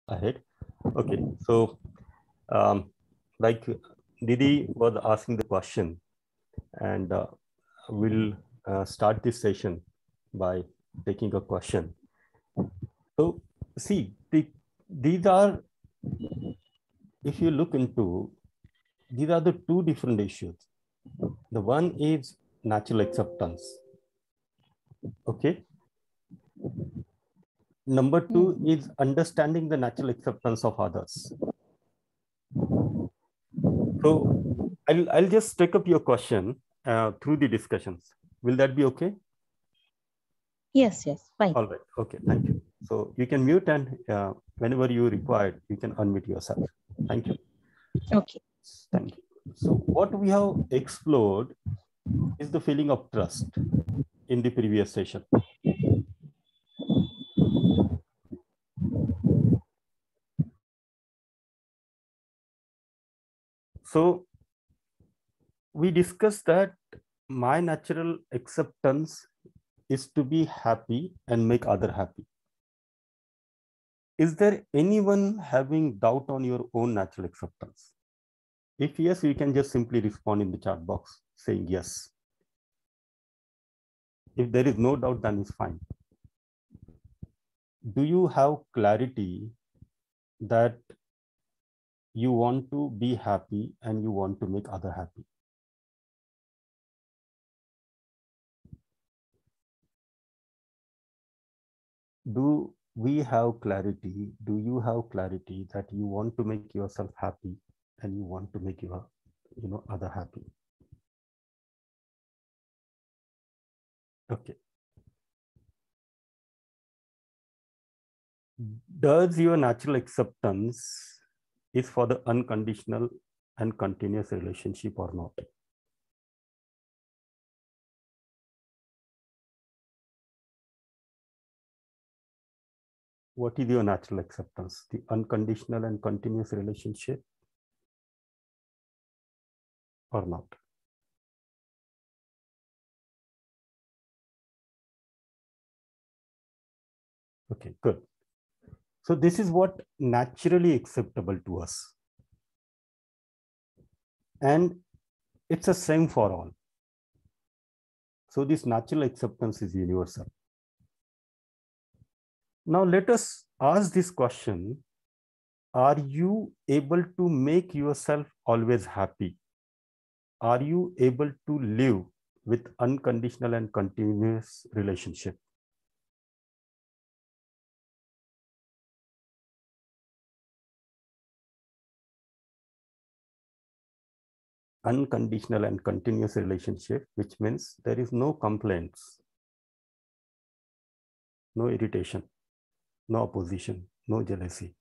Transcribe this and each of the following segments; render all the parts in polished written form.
ahead. Okay, so like Didi was asking the question, and we'll start this session by taking a question. So see, these are, if you look into, these are the two different issues. The one is natural acceptance. Okay. Number two is understanding the natural acceptance of others. So I'll just take up your question through the discussions. Will that be okay? Yes, fine. All right. Okay, thank you. So you can mute, and whenever you require, you can unmute yourself. Thank you. Okay. Thank you. So what we have explored is the feeling of trust in the previous session. So we discussed that my natural acceptance is to be happy and make other happy. Is there anyone having doubt on your own natural acceptance? If yes, you can just simply respond in the chat box saying yes. If there is no doubt, then it's fine. Do you have clarity that you want to be happy and you want to make other happy? Do we have clarity? Do you have clarity that you want to make yourself happy and you want to make your, other happy? Okay. Does your natural acceptance is for the unconditional and continuous relationship or not? What is your natural acceptance? The unconditional and continuous relationship or not? Okay, good. So this is what naturally acceptable to us. And it's the same for all. So this natural acceptance is universal. Now let us ask this question. Are you able to make yourself always happy? Are you able to live with unconditional and continuous relationship? Unconditional and continuous relationship, which means there is no complaints, no irritation, no opposition, no jealousy.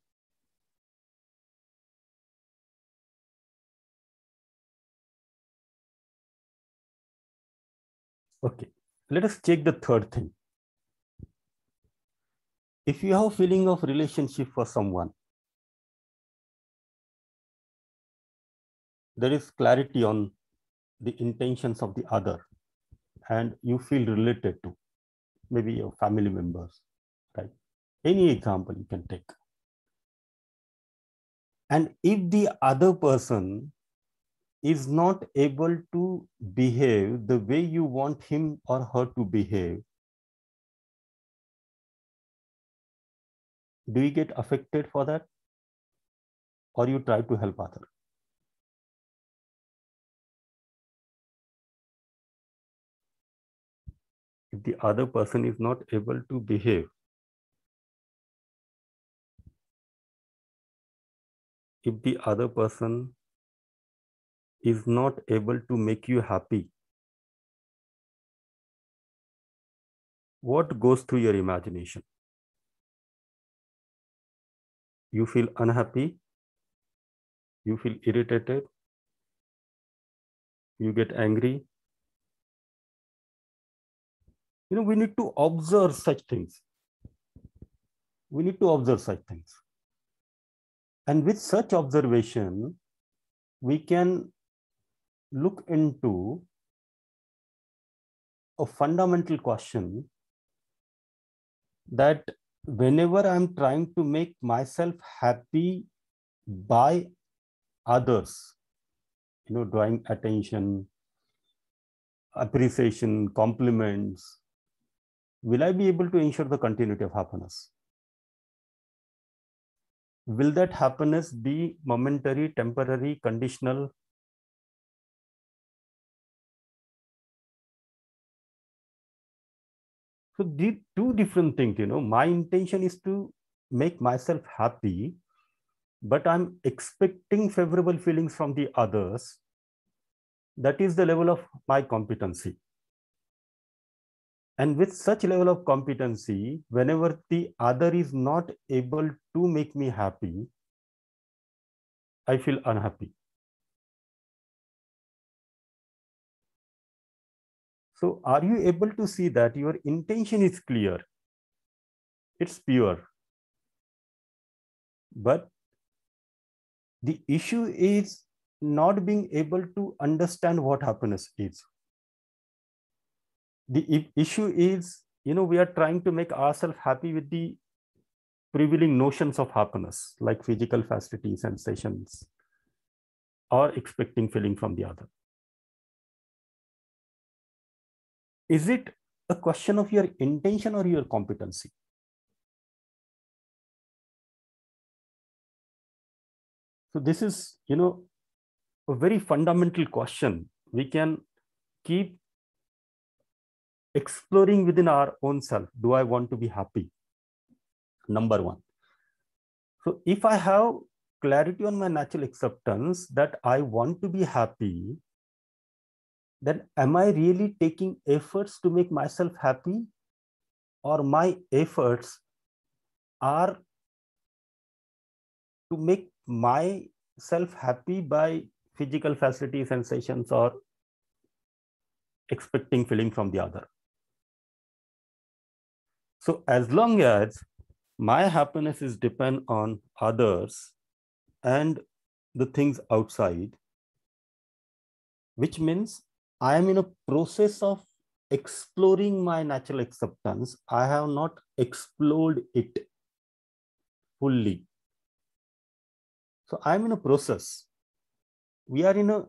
Okay, let us check the third thing. If you have a feeling of relationship for someone, there is clarity on the intentions of the other, and you feel related to maybe your family members, right? Any example you can take. And if the other person is not able to behave the way you want him or her to behave, do you get affected for that? Or you try to help other? If the other person is not able to behave, if the other person is not able to make you happy, what goes through your imagination? You feel unhappy, you feel irritated, you get angry. We need to observe such things. We need to observe such things. And with such observation, we can look into a fundamental question that whenever I'm trying to make myself happy by others, drawing attention, appreciation, compliments, will I be able to ensure the continuity of happiness? Will that happiness be momentary, temporary, conditional? So the two different things, my intention is to make myself happy, but I'm expecting favorable feelings from the others. That is the level of my competency. And with such level of competency, whenever the other is not able to make me happy, I feel unhappy. So are you able to see that your intention is clear? It's pure. But the issue is not being able to understand what happiness is. The issue is, we are trying to make ourselves happy with the prevailing notions of happiness, like physical facility, sensations, or expecting feeling from the other. Is it a question of your intention or your competency? So this is, a very fundamental question. We can keep exploring within our own self. Do I want to be happy? Number one. So if I have clarity on my natural acceptance that I want to be happy, then am I really taking efforts to make myself happy, or my efforts are to make myself happy by physical facility, sensations, or expecting feeling from the other? So as long as my happiness is depend on others and the things outside, which means I am in a process of exploring my natural acceptance. I have not explored it fully. So I'm in a process. We are in a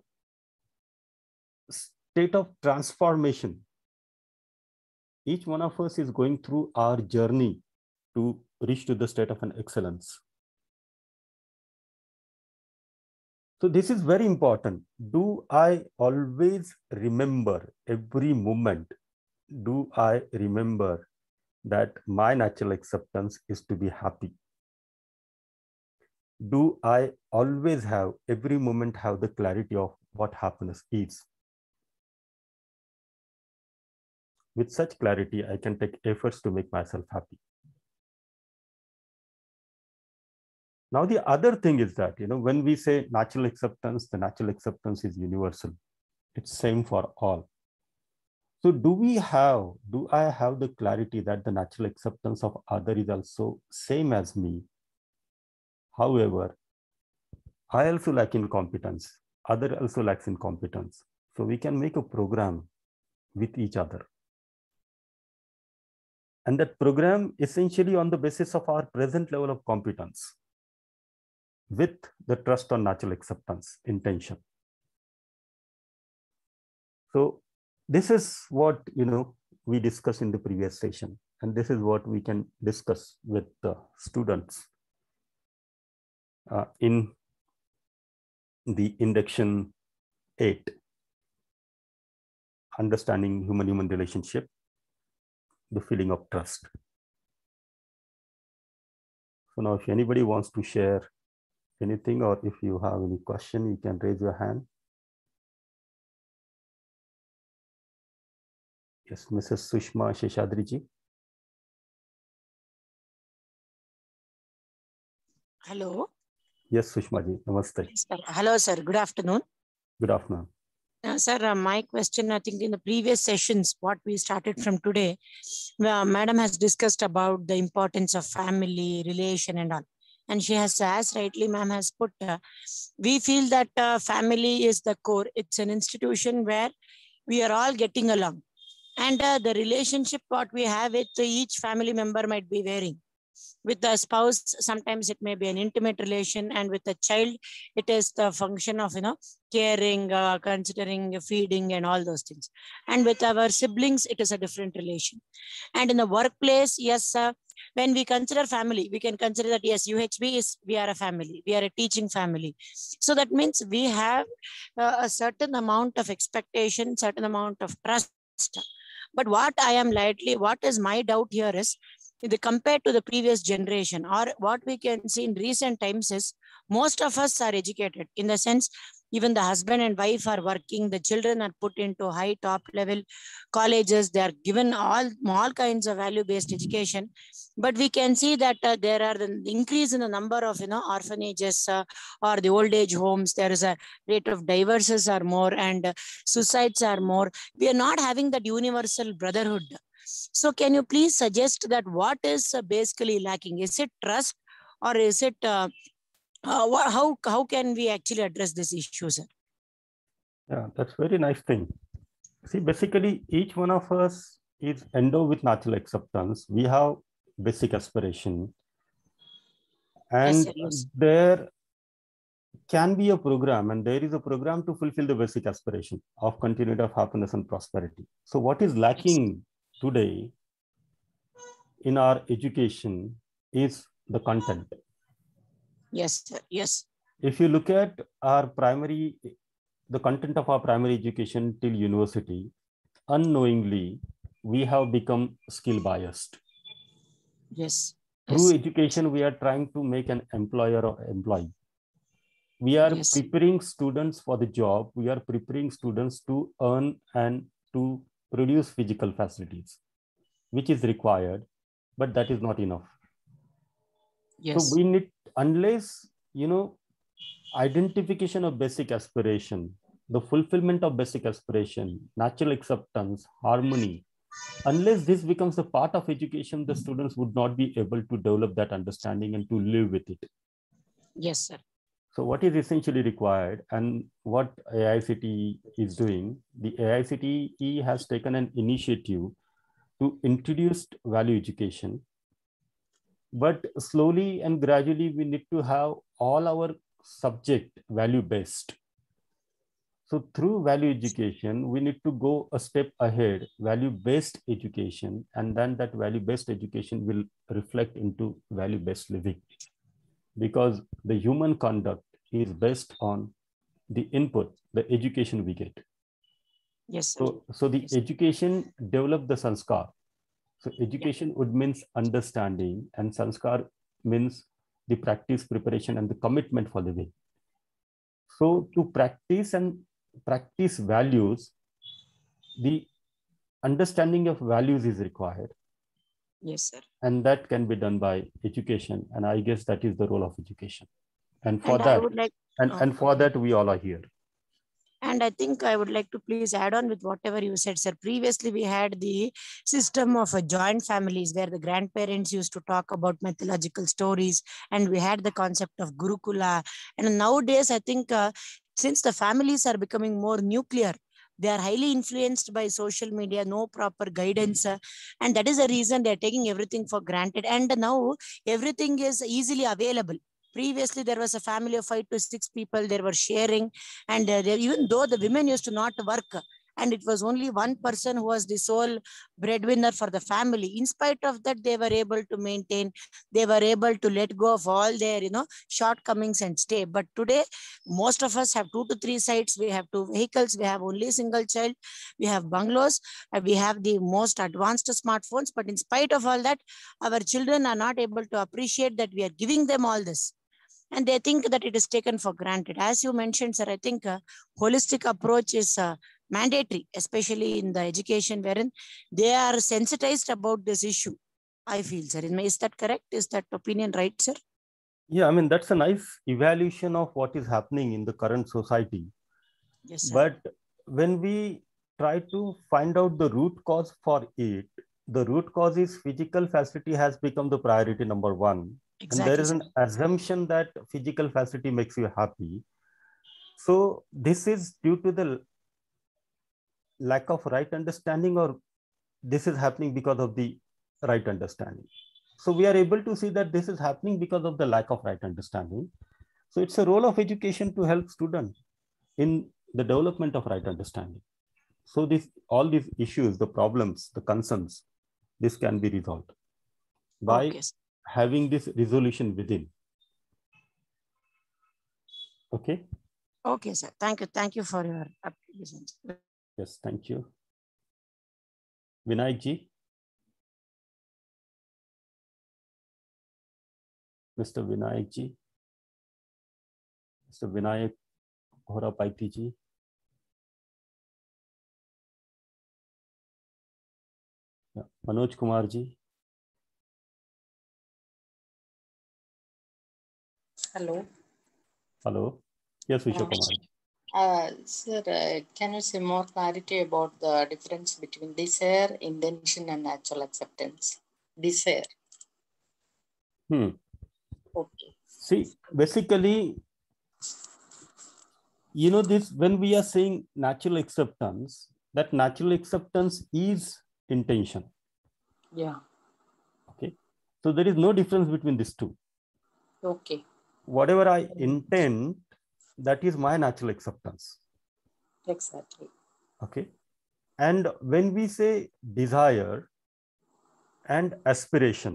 state of transformation. Each one of us is going through our journey to reach to the state of an excellence. So this is very important. Do I always remember every moment? Do I remember that my natural acceptance is to be happy? Do I always have, every moment have the clarity of what happiness is? With such clarity, I can take efforts to make myself happy. Now, the other thing is that, when we say natural acceptance, the natural acceptance is universal. It's same for all. So do I have the clarity that the natural acceptance of other is also same as me? However, I also lack in competence. Other also lacks in competence. So we can make a program with each other. And that program essentially on the basis of our present level of competence with the trust on natural acceptance intention. So this is what, we discussed in the previous session, and this is what we can discuss with the students in the induction 8, understanding human-human relationship, the feeling of trust. So now if anybody wants to share anything, or if you have any question, you can raise your hand. Yes, Mrs. Sushma Sheshadri ji. Hello. Yes, Sushma ji. Namaste. Yes, sir. Hello, sir. Good afternoon. Good afternoon. Sir, my question, I think in the previous sessions, what we started from today, Madam has discussed about the importance of family, relation and all. And she has, as rightly Ma'am has put, we feel that family is the core. It's an institution where we are all getting along. And the relationship what we have with each family member might be varying. With the spouse, sometimes it may be an intimate relation, and with the child, it is the function of, caring, considering, feeding, and all those things. And with our siblings, it is a different relation. And in the workplace, yes, when we consider family, we can consider that yes, UHB is, we are a family, we are a teaching family. So that means we have a certain amount of expectation, certain amount of trust. But what is my doubt here is, compared to the previous generation, or what we can see in recent times, is most of us are educated, in the sense, even the husband and wife are working, the children are put into high top level colleges, they are given all kinds of value based education. But we can see that there are the increase in the number of orphanages, or the old age homes. There is a rate of divorces are more, and suicides are more. We are not having that universal brotherhood. So can you please suggest that what is basically lacking? Is it trust, or is it how can we actually address this issue, sir? Yeah, that's very nice thing. See, basically, each one of us is endowed with natural acceptance. We have basic aspiration, and Yes, sir, yes. there can be a program, and there is a program to fulfill the basic aspiration of continuity of happiness and prosperity. So what is lacking today in our education is the content. Yes, sir, yes. If you look at the content of our primary education till university, unknowingly, we have become skill biased. Yes. Through Yes. education, we are trying to make an employer or employee. We are preparing students for the job. We are preparing students to earn and to produce physical facilities, which is required, but that is not enough. Yes. So we need, unless, identification of basic aspiration, the fulfillment of basic aspiration, natural acceptance, harmony, unless this becomes a part of education, the students would not be able to develop that understanding and to live with it. Yes, sir. So what is essentially required, and what AICTE is doing, the AICTE has taken an initiative to introduce value education. But slowly and gradually, we need to have all our subject value-based. So through value education, we need to go a step ahead, value-based education, and then that value-based education will reflect into value-based living. Because the human conduct is based on the input, the education we get. Yes, sir. So the education develop the sanskar. So education would means understanding, and sanskar means the practice, preparation, and the commitment for living. So to practice values, the understanding of values is required. Yes, sir. And that can be done by education. And I guess that is the role of education. And for And that, I would like, for that, we all are here. And I think I would like to please add on with whatever you said, sir. Previously, we had the system of joint families where the grandparents used to talk about mythological stories, and we had the concept of Gurukula. And nowadays, I think since the families are becoming more nuclear, they are highly influenced by social media, no proper guidance. And that is the reason they're taking everything for granted. And now everything is easily available. Previously, there was a family of 5 to 6 people. They were sharing, and even though the women used to not work, and it was only one person who was the sole breadwinner for the family. In spite of that, they were able to maintain. They were able to let go of all their, shortcomings and stay. But today, most of us have 2 to 3 sites. We have 2 vehicles. We have only a single child. We have bungalows. We have the most advanced smartphones. But in spite of all that, our children are not able to appreciate that we are giving them all this. And they think that it is taken for granted. As you mentioned, sir, I think a holistic approach is mandatory, especially in the education wherein they are sensitized about this issue. I feel, sir. Is that correct? Is that opinion right, sir? Yeah, I mean, that's a nice evaluation of what is happening in the current society. Yes, sir. But when we try to find out the root cause for it, the root cause is physical facility has become the priority number one. Exactly, and there is an assumption that physical facility makes you happy. So this is due to the lack of right understanding, or this is happening because of the right understanding? So we are able to see that this is happening because of the lack of right understanding. So it's a role of education to help students in the development of right understanding. So all these issues, the problems, the concerns, this can be resolved by Okay. having this resolution within. Okay. Okay, sir. Thank you. Thank you for your applications. Yes, thank you. Vinayak ji. Mr. Vinayak ji. Mr. Vinayak Horapaiti ji. Yeah. Manoj Kumar ji. Hello. Hello. Yes, Vishwa Kumar ji. Sir, can you say more clarity about the difference between desire, intention, and natural acceptance? Desire. Okay. See, basically, you know this, when we are saying natural acceptance, that natural acceptance is intention. Yeah. Okay. So there is no difference between these two. Okay. Whatever I intend, that is my natural acceptance. Exactly. Okay. And when we say desire and aspiration,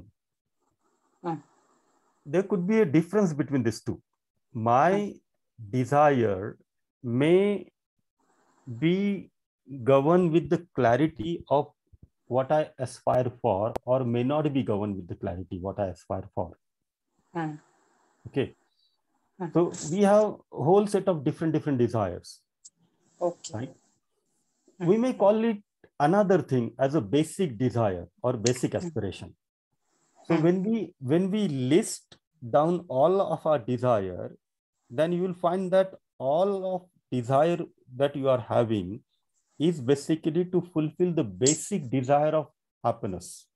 there could be a difference between these two. My desire may be governed with the clarity of what I aspire for, or may not be governed with the clarity what I aspire for. Okay. So we have a whole set of different desires. Okay. Right? We may call it another thing as a basic desire or basic aspiration. So when we list down all of our desire, then you will find that all of desire that you are having is basically to fulfill the basic desire of happiness.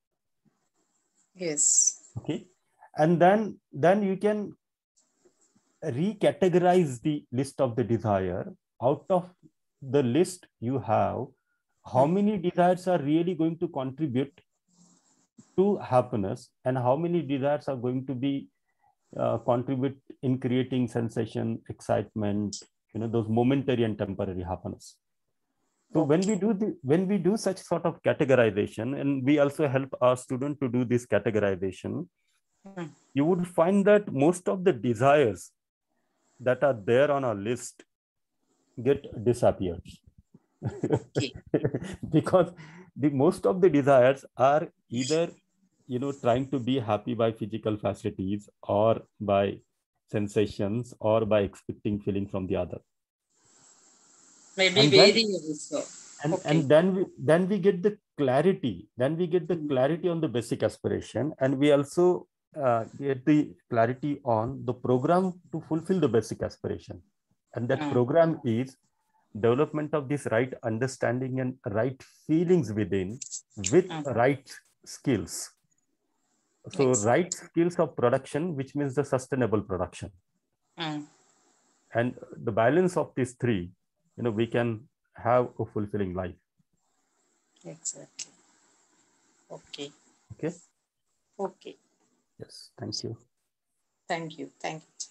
Yes. Okay. And then you can recategorize the list of the desire. Out of the list you have, how many desires are really going to contribute to happiness, and how many desires are going to be contribute in creating sensation, excitement, those momentary and temporary happiness. So when we do such sort of categorization, and we also help our student to do this categorization, you would find that most of the desires that are there on our list get disappeared. Okay. Because most of the desires are either trying to be happy by physical facilities, or by sensations, or by expecting feeling from the other. Maybe very also. And then we get the clarity. Then we get the clarity on the basic aspiration, and we also get the clarity on the program to fulfill the basic aspiration. And that program is development of this right understanding and right feelings within, with right skills. So right skills of production, which means the sustainable production. And the balance of these three, we can have a fulfilling life. Exactly. Okay. Okay. Okay. Yes. Thank you. Thank you. Thank you.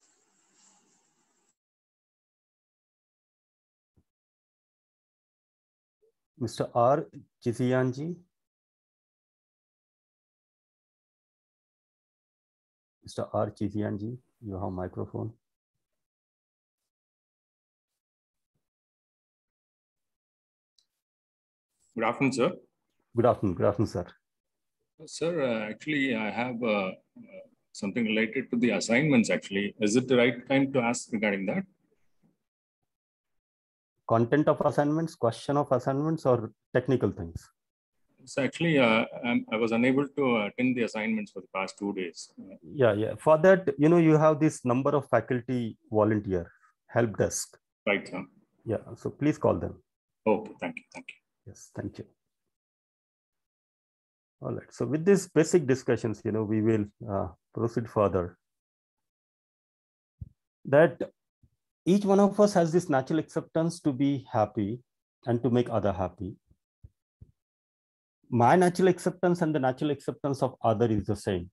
Mr. R. Chizianji. Mr. R. Chizianji, you have microphone. Good afternoon, sir. Good afternoon, sir. Sir, actually, I have something related to the assignments, actually. Is it the right time to ask regarding that? Content of assignments, question of assignments, or technical things? So actually, I was unable to attend the assignments for the past 2 days. Yeah. For that, you have this number of faculty volunteer help desk. Right, sir. Yeah. So please call them. Okay. Thank you. Thank you. Yes. Thank you. All right. So with these basic discussions, we will proceed further. That each one of us has this natural acceptance to be happy and to make other happy. my natural acceptance and the natural acceptance of other is the same.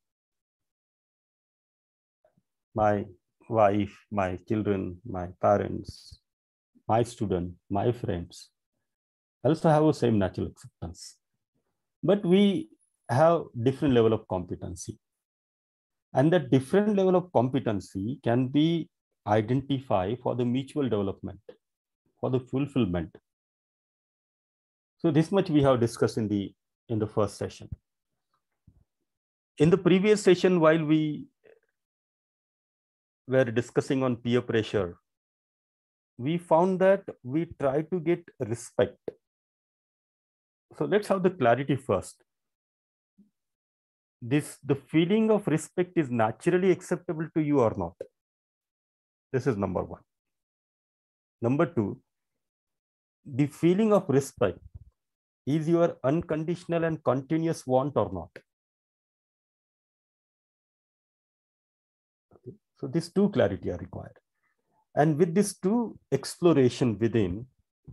My wife, my children, my parents, my student, my friends also have the same natural acceptance. But we have different level of competency. And that different level of competency can be identified for the mutual development, for the fulfillment. So this much we have discussed in the first session. In the previous session, while we were discussing on peer pressure, we found that we try to get respect. So let's have the clarity first. The feeling of respect is naturally acceptable to you or not? This is number one. Number two, the feeling of respect is your unconditional and continuous want or not? Okay. So these two clarity are required. And with this two exploration within,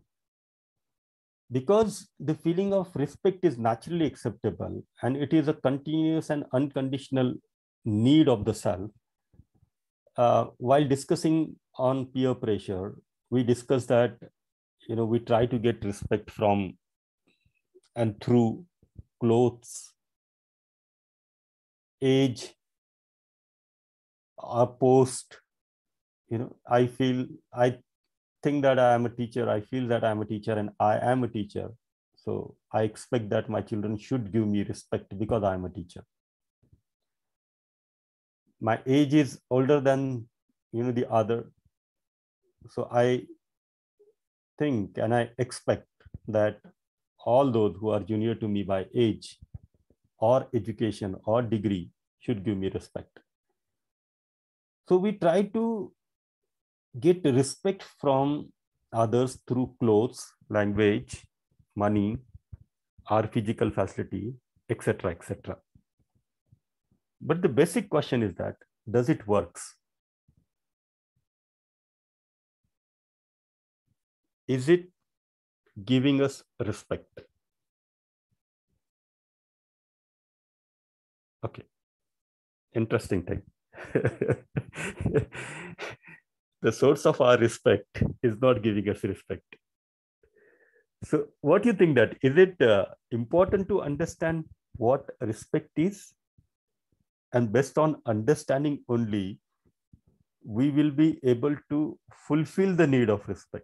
because the feeling of respect is naturally acceptable and it is a continuous and unconditional need of the self, while discussing on peer pressure, we discussed that, we try to get respect from and through clothes, age, or post. I think that I am a teacher, I feel that I am a teacher, and I am a teacher. So I expect that my children should give me respect because I am a teacher. My age is older than, the other. So I think and I expect that all those who are junior to me by age or education or degree should give me respect. So we try to get respect from others through clothes, language, money, or physical facility, etc., etc. But the basic question is that, does it works? Is it giving us respect? Okay, interesting thing. The source of our respect is not giving us respect. So what do you think that, is it important to understand what respect is? And based on understanding only, we will be able to fulfill the need of respect.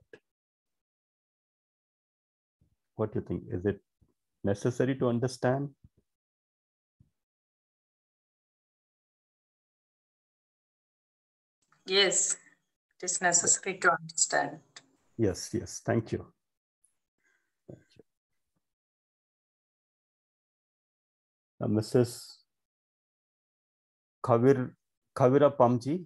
What do you think? Is it necessary to understand? Yes, it is necessary to understand. Yes, yes. Thank you. Thank you. Mrs. Kavira Pamji.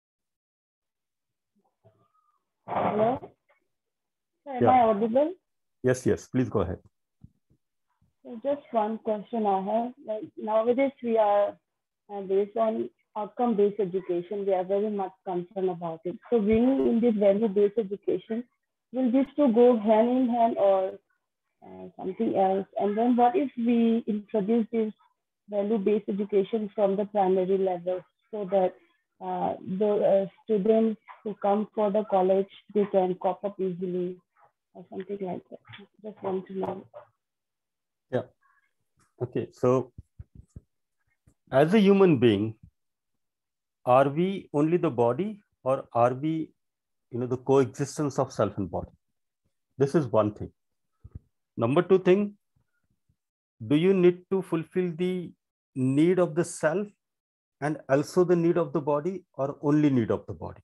Hello? Am Yeah. I audible? Yes, yes. Please go ahead. So just one question I have. Like nowadays we are based on outcome-based education. We are very much concerned about it. So bringing in this value-based education, will these two go hand in hand or something else? And then what if we introduce this value-based education from the primary level so that the students who come for the college, they can cope up easily or something like that? Just want to know. Yeah. Okay. So as a human being, are we only the body, or are we, the coexistence of self and body? This is one thing. Number two thing, do you need to fulfill the need of the self and also the need of the body, or only need of the body?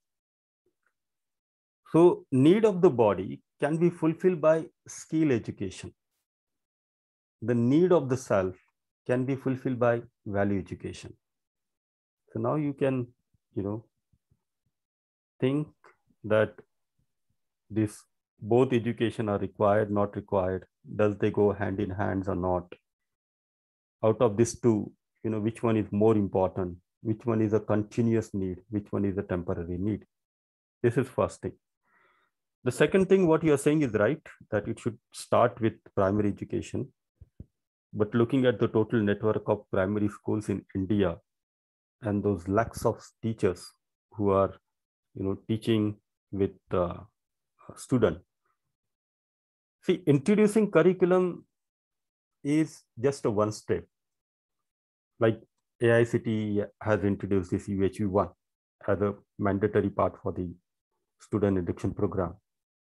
So need of the body can be fulfilled by skill education. The need of the self can be fulfilled by value education. So now you can, think that this both education are required, not required. Does they go hand in hands or not? Out of these two, which one is more important? Which one is a continuous need? Which one is a temporary need? This is first thing. The second thing, what you are saying is right, that it should start with primary education. But looking at the total network of primary schools in India and those lakhs of teachers who are, teaching with student, see, introducing curriculum is just a one step. Like AICTE has introduced this UHV1 as a mandatory part for the student induction program.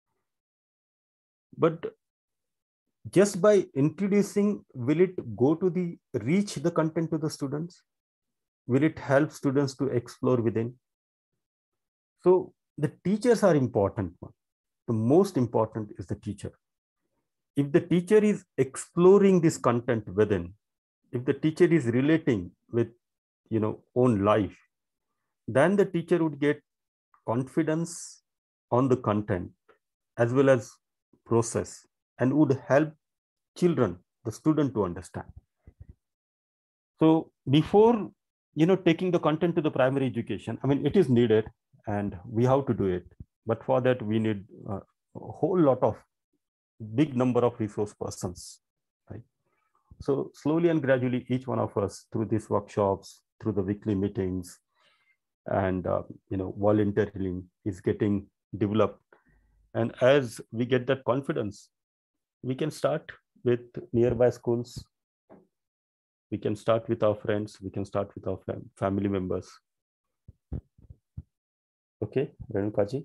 But just by introducing, will it go to reach the content to the students? Will it help students to explore within? So the teachers are important one. The most important is the teacher. If the teacher is exploring this content within, if the teacher is relating with, own life, then the teacher would get confidence on the content as well as process, and would help children, the student, to understand. So before, taking the content to the primary education, I mean, it is needed and we have to do it. But for that, we need a whole lot of big number of resource persons, right? So slowly and gradually, each one of us, through these workshops, through the weekly meetings, and volunteering, is getting developed. And as we get that confidence, we can start with nearby schools. We can start with our friends. We can start with our family members. Okay, Renukaji?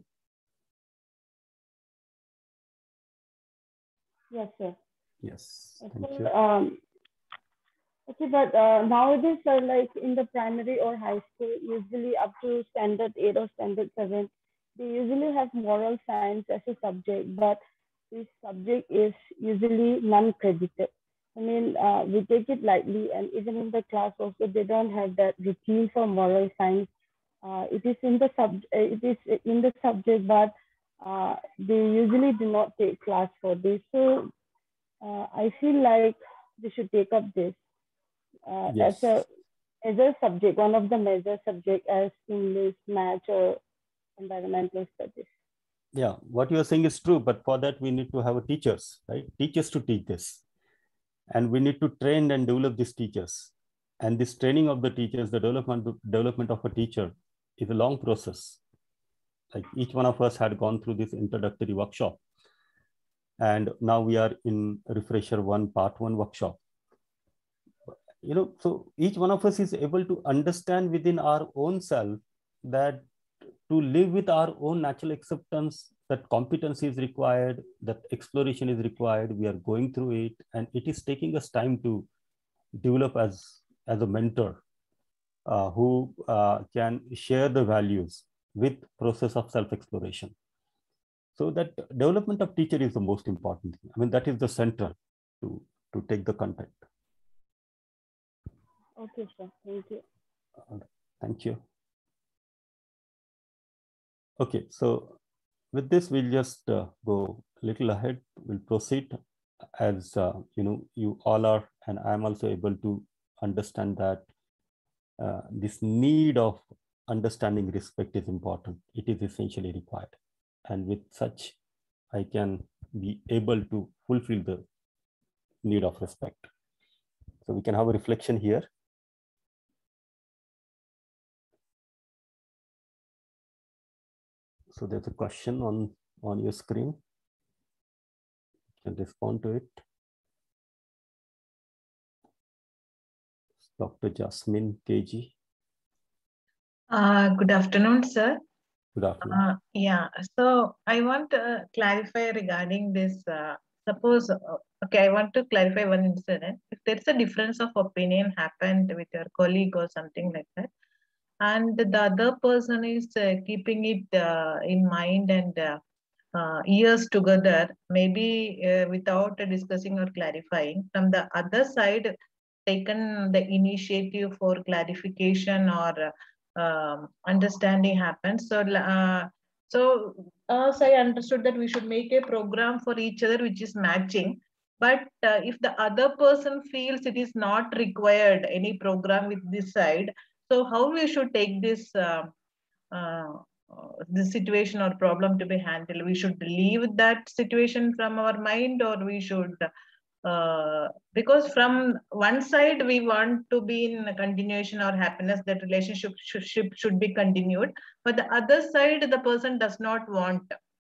Yes, sir. Yes, Okay, thank you. okay, but nowadays, sir, like in the primary or high school, usually up to standard 8 or standard 7, they usually have moral science as a subject, but this subject is usually non-credited. I mean, we take it lightly, and even in the class also, they don't have that routine for moral science. It is in the subject, but they usually do not take class for this. So I feel like they should take up this Yes. as a subject, one of the major subjects as English, math, or environmental studies. Yeah, what you are saying is true, but for that we need to have teachers, right? Teachers to teach this. And we need to train and develop these teachers. And this training of the teachers, the development of a teacher, is a long process. Like each one of us had gone through this introductory workshop. And now we are in Refresher 1, Part 1 workshop. So each one of us is able to understand within our own self that to live with our own natural acceptance, that competency is required, that exploration is required. We are going through it, and it is taking us time to develop as a mentor who can share the values with process of self-exploration. So that development of teacher is the most important thing. I mean, that is the center to take the content. Okay, sir. Thank you. Thank you. Okay, so with this, we'll just go a little ahead. We'll proceed as you all are, and I'm also able to understand that this need of understanding respect is important. It is essentially required. And with such, I can be able to fulfill the need of respect. So we can have a reflection here. So there's a question on your screen. You can respond to it. Dr. Jasmine KG. Good afternoon, sir. Good afternoon. Yeah, so I want to clarify regarding this. Suppose, okay, I want to clarify one incident. If there's a difference of opinion happened with your colleague or something like that, and the other person is keeping it in mind and years together, maybe without discussing or clarifying, from the other side, taken the initiative for clarification or understanding happens. So, as I understood that we should make a program for each other which is matching. But if the other person feels it is not required any program with this side, so how we should take this situation or problem to be handled? We should leave that situation from our mind, or we should because from one side we want to be in a continuation or happiness, that relationship should be continued, but the other side the person does not want.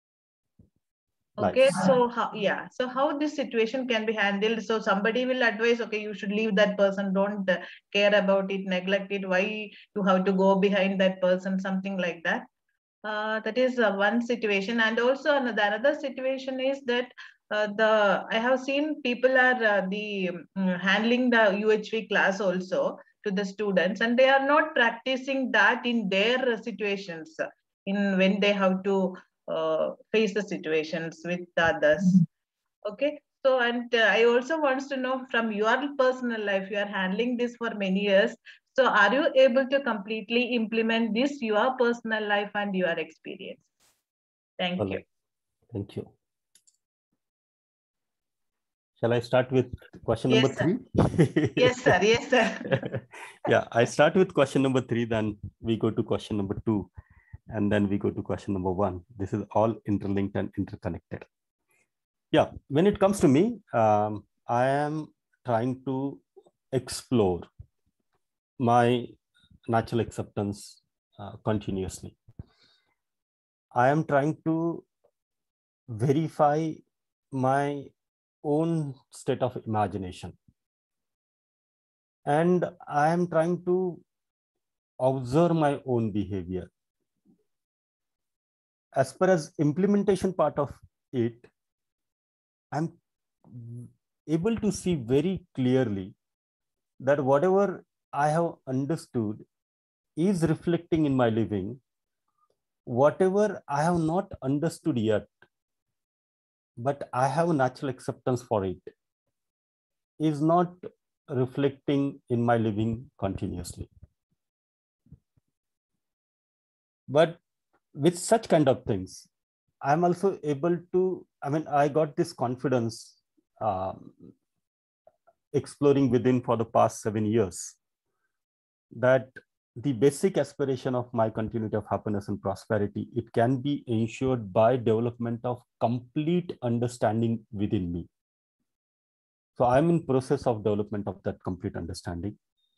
Okay, Nice. so how this situation can be handled? So somebody will advise, okay, you should leave that person, don't care about it, neglect it, why you have to go behind that person, something like that. That is one situation. And also another situation is that I have seen people are handling the UHV class also to the students, and they are not practicing that in their situations, in when they have to face the situations with the others. Okay, so and I also wants to know from your personal life, you are handling this for many years, so are you able to completely implement this your personal life and your experience? Thank All you. right. Thank you. Shall I start with question Yes, number 3? Yes, sir. Yes, sir. Yeah, I start with question number 3, then we go to question number 2, and then we go to question number 1. This is all interlinked and interconnected. Yeah, when it comes to me, I am trying to explore my natural acceptance continuously. I am trying to verify my own state of imagination. And I am trying to observe my own behavior. As far as implementation part of it, I'm able to see very clearly that whatever I have understood is reflecting in my living. Whatever I have not understood yet, but I have natural acceptance for it, is not reflecting in my living continuously. But with such kind of things, I'm also able to, I got this confidence exploring within for the past 7 years, that the basic aspiration of my continuity of happiness and prosperity, it can be ensured by development of complete understanding within me. So I'm in process of development of that complete understanding.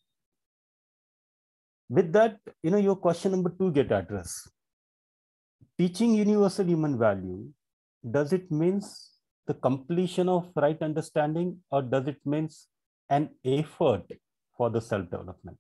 With that, your question number 2 get addressed. Teaching universal human value, does it means the completion of right understanding, or does it means an effort for the self-development?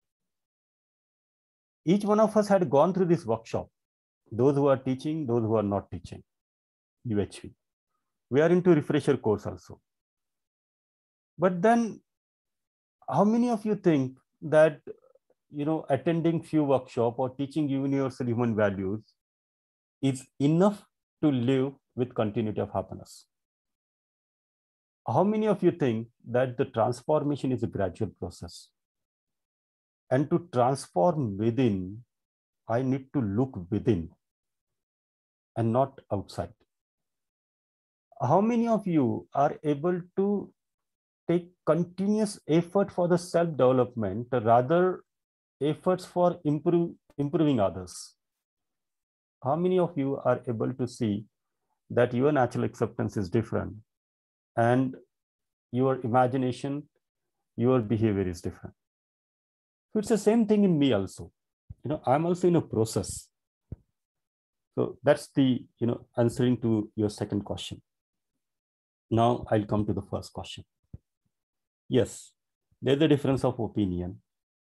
Each one of us had gone through this workshop, those who are teaching, those who are not teaching UHV. We are into refresher course also. But then how many of you think that attending few workshop or teaching universal human values is enough to live with continuity of happiness? How many of you think that the transformation is a gradual process? And to transform within, I need to look within and not outside. How many of you are able to take continuous effort for the self-development, rather efforts for improving others? How many of you are able to see that your natural acceptance is different and your imagination, your behavior is different? So it's the same thing in me also. I'm also in a process. So that's the, answering to your second question. Now I'll come to the first question. Yes, there's a difference of opinion.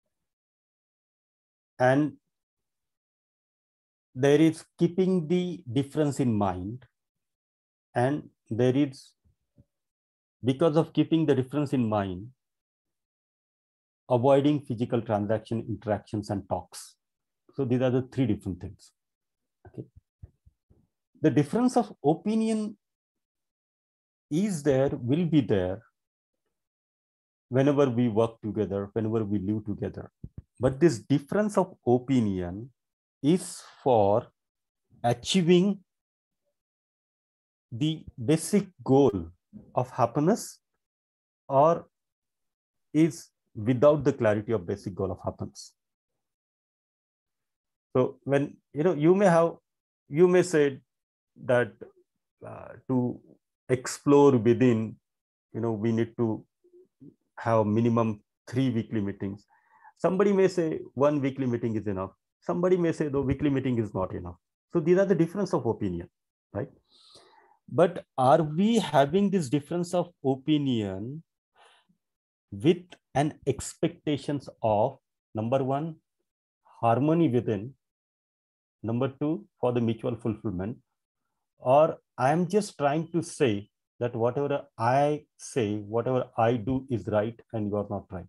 And there is keeping the difference in mind. And there is, because of keeping the difference in mind, avoiding physical interactions and talks. So these are the 3 different things. Okay. The difference of opinion is there, will be there whenever we work together, whenever we live together. But this difference of opinion is for achieving the basic goal of happiness, or is without the clarity of basic goal of happiness. So when, you may say that to explore within we need to have minimum 3 weekly meetings. Somebody may say 1 weekly meeting is enough. Somebody may say the weekly meeting is not enough. So these are the difference of opinion, right? But are we having this difference of opinion with an expectations of, number one, harmony within, number two, for the mutual fulfillment, or I'm just trying to say that whatever I say, whatever I do is right and you are not right?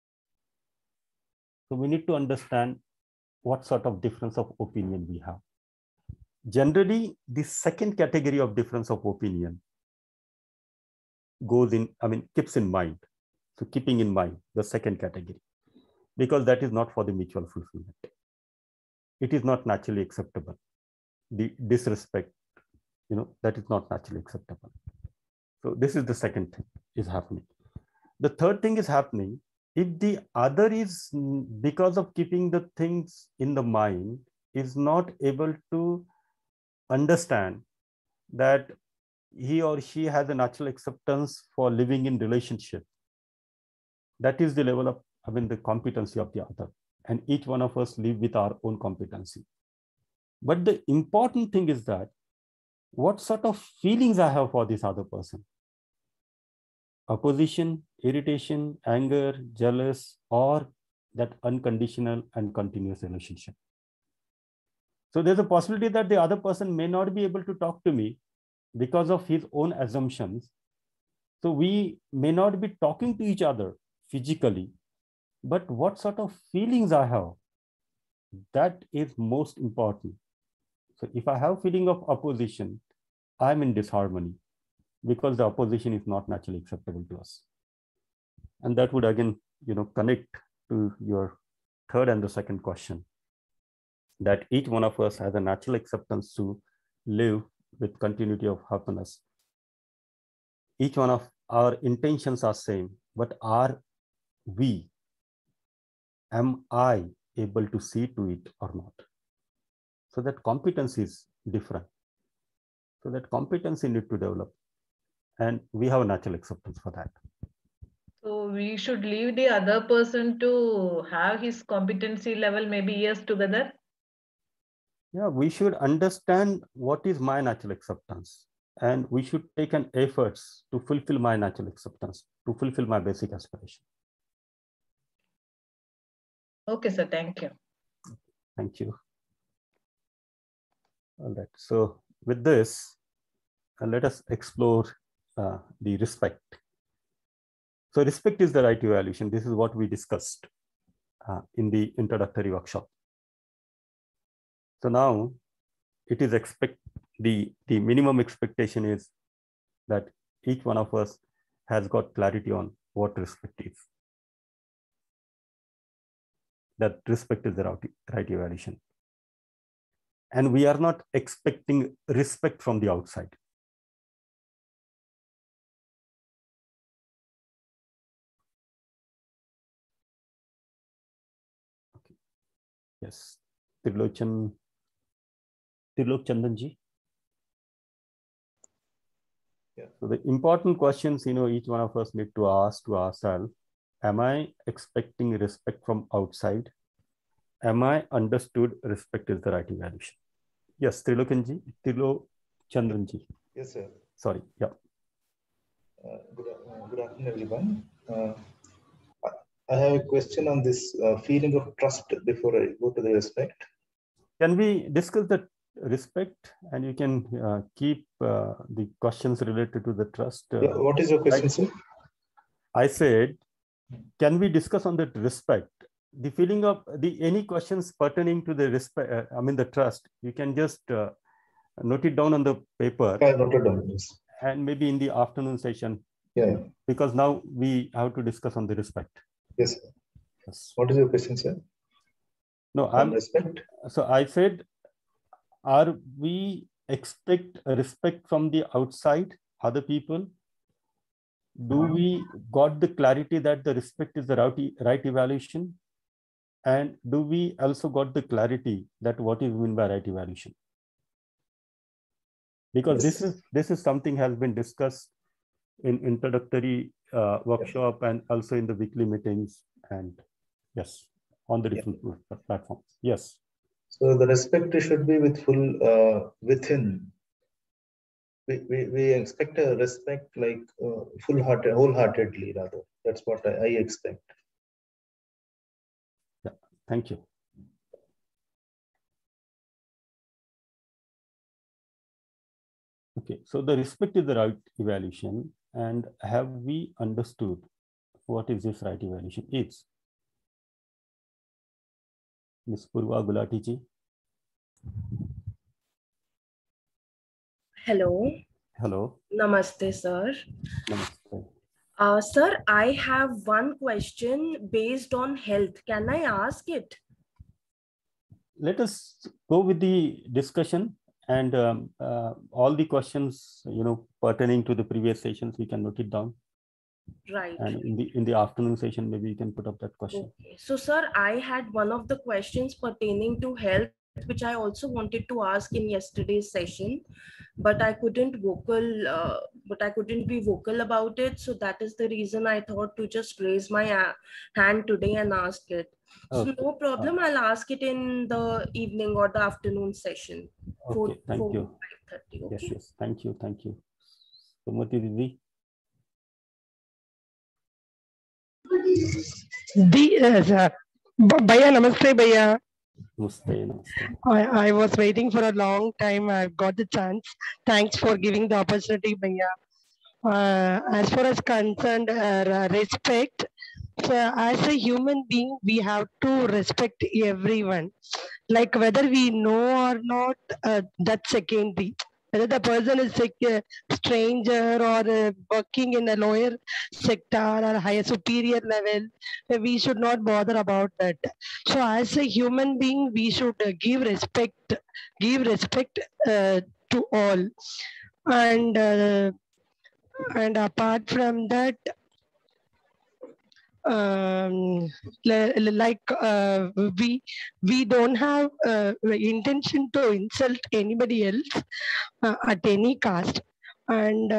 So we need to understand what sort of difference of opinion we have. Generally, the second category of difference of opinion goes in, keeps in mind. So keeping in mind the second category, because that is not for the mutual fulfillment. It is not naturally acceptable. The disrespect, that is not naturally acceptable. So this is the second thing is happening. The third thing is happening if the other is, because of keeping the things in the mind, is not able to understand that he or she has a natural acceptance for living in relationship. That is the level of, the competency of the other. And each one of us live with our own competency. But the important thing is that what sort of feelings I have for this other person. Opposition, irritation, anger, jealous, or that unconditional and continuous relationship. So there's a possibility that the other person may not be able to talk to me because of his own assumptions. So we may not be talking to each other physically, but what sort of feelings I have, that is most important. So if I have feeling of opposition, I'm in disharmony because the opposition is not naturally acceptable to us. And that would again, connect to your third and the second question, that each one of us has a natural acceptance to live with continuity of happiness. Each one of our intentions are same, but am I able to see to it or not? So that competence is different. So that competency need to develop. And we have a natural acceptance for that. So we should leave the other person to have his competency level maybe years together? Yeah, we should understand what is my natural acceptance. And we should take an efforts to fulfill my natural acceptance, to fulfill my basic aspiration. Okay, sir. Thank you. Thank you. All right. So with this, let us explore the respect. So respect is the right evaluation. This is what we discussed in the introductory workshop. So now it is the minimum expectation is that each one of us has got clarity on what respect is. That respect is the right evaluation. And we are not expecting respect from the outside. Okay. Yes, Trilok Chandanji. Yeah. So the important questions, each one of us need to ask to ourselves, am I expecting respect from outside? Am I understood respect is the right evaluation? Yes, Trilok Chandranji. Yes, sir. Sorry, yeah. Good afternoon, everyone. I have a question on this feeling of trust before I go to the respect. Can we discuss the respect, and you can keep the questions related to the trust? Yeah, what is your question, sir? I said, can we discuss on the respect? The feeling of any questions pertaining to the respect, the trust, you can just note it down on the paper. I noted down, yes. And maybe in the afternoon session. Yeah. Because now we have to discuss on the respect. Yes, sir. Yes. What is your question, sir? No, on respect. So I said, are we expect a respect from the outside, other people? Do we got the clarity that the respect is the right evaluation? And do we also got the clarity that what is meant by right evaluation? Because Yes. this is something has been discussed in introductory workshop and also in the weekly meetings, and yes, on the different platforms. Yes. So the respect should be with full within. We expect a respect like wholeheartedly rather. That's what I expect. Yeah. Thank you. Okay, so the respect is the right evaluation, and have we understood what is this right evaluation is? Ms. Purva Gulati ji. Hello. Hello. Namaste, sir. Namaste. Sir, I have one question based on health. Can I ask it? Let us go with the discussion, and all the questions, pertaining to the previous sessions, we can note it down. Right. And in the afternoon session, maybe you can put up that question. Okay. So, sir, I had one of the questions pertaining to health, which I also wanted to ask in yesterday's session, but I couldn't be vocal about it. So that is the reason I thought to just raise my hand today and ask it. Okay. So no problem. I'll ask it in the evening or the afternoon session. Okay. Thank you. 5:30. Okay. Yes. Thank you. Thank you. Sumati Didi. Bhaiya, namaste, Bhaiya. Namaste. I was waiting for a long time. I've got the chance. Thanks for giving the opportunity, Bhaiya. As far as concerned, respect. So as a human being, we have to respect everyone. Like whether we know or not, that's secondary. Whether the person is a stranger or working in a lower sector or higher superior level, we should not bother about that. So as a human being, we should give respect to all. And apart from that, we don't have intention to insult anybody else at any cost, and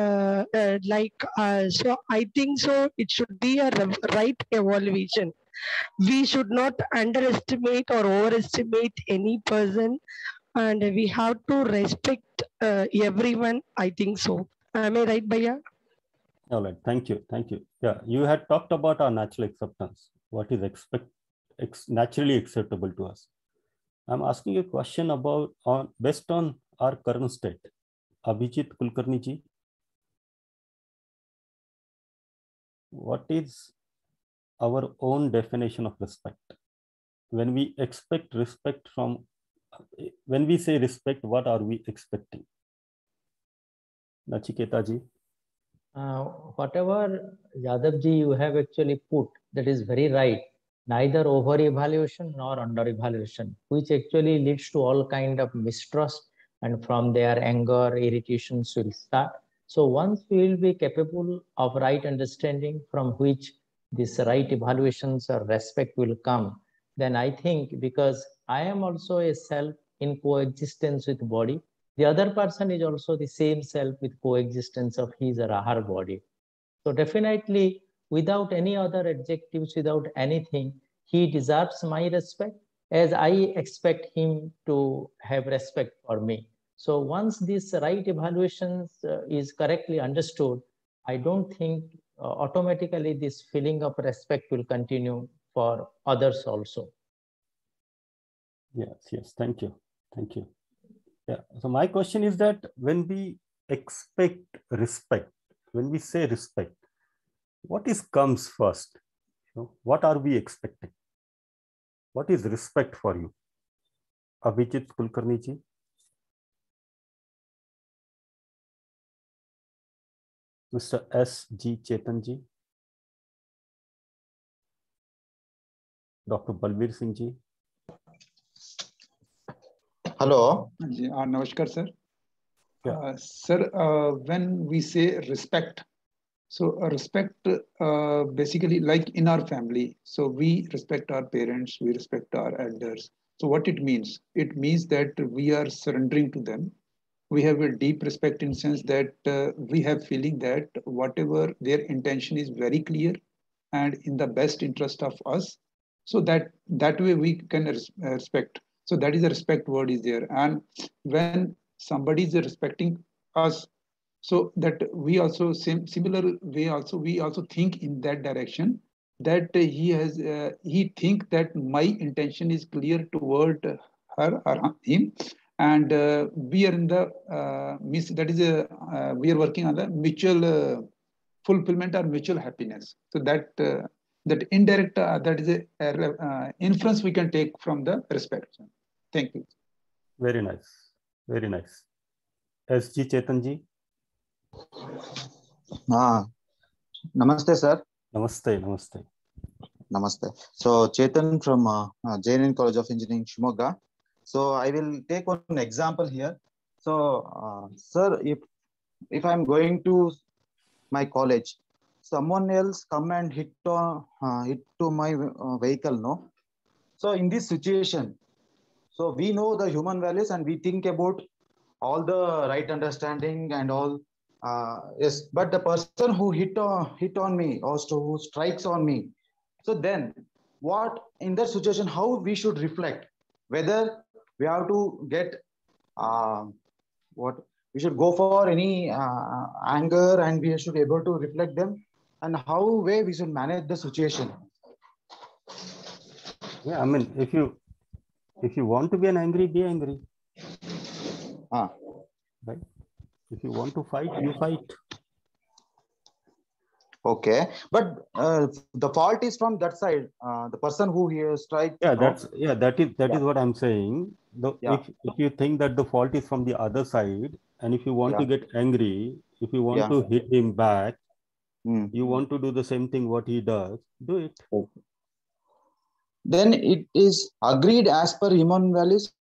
so I think so it should be a right evaluation. We should not underestimate or overestimate any person, and we have to respect everyone. I think so. Am I right, Bhaiya? All right. Thank you. Thank you. Yeah, you had talked about our natural acceptance. What is naturally acceptable to us? I'm asking a question about based on our current state. Abhijit Kulkarni ji, what is our own definition of respect? When we expect respect when we say respect, what are we expecting? Nachiketa ji. Whatever Yadav ji you have actually put, that is very right. Neither over evaluation nor under evaluation, which actually leads to all kind of mistrust, and from there anger, irritations will start. So once we will be capable of right understanding from which this right evaluations or respect will come, then I think, because I am also a self in coexistence with body, the other person is also the same self with coexistence of his or her body. So definitely, without any other adjectives, without anything, he deserves my respect as I expect him to have respect for me. So once this right evaluations is correctly understood, I don't think automatically this feeling of respect will continue for others also. Yes. Thank you. Yeah. So my question is that when we expect respect, when we say respect, what comes first? What are we expecting? What is respect for you? Abhijit Kulkarni ji. Mr. S. G. Chetan ji. Dr. Balbir Singh ji. Hello. Namaskar, sir. Yeah. Sir, when we say respect, so respect basically like in our family. So we respect our parents, we respect our elders. So what it means? It means that we are surrendering to them. we have a deep respect in the sense that we have feeling that whatever their intention is very clear and in the best interest of us. So that way we can respect. So that is the respect word is there. And when somebody is respecting us, so that we also similar way also we also think in that direction, that he think that my intention is clear toward her or him, and we are in the that is a we are working on the mutual fulfillment or mutual happiness. So that indirect that is a inference we can take from the respect. Thank you. Very nice. Very nice. SG Chetanji. Namaste, sir. Namaste. Namaste. Namaste. So Chetan from JNN College of Engineering, Shimoga. So I will take one example here. So, sir, if I'm going to my college, someone else come and hit to my vehicle, no? So in this situation, so we know the human values and we think about all the right understanding and all. Yes, but the person who hit on me or who strikes on me, so then what in that situation, how we should reflect, whether we have to get what we should go for any anger and we should be able to reflect them, and how way we should manage the situation. Yeah, I mean, if you want to be angry, be angry. Right? If you want to fight, you fight. Okay, but the fault is from that side. The person who here strikes. Yeah, that is what I'm saying. If you think that the fault is from the other side, and if you want to get angry, if you want to hit him back, you want to do the same thing what he does, do it. Okay. Then it is agreed as per human values.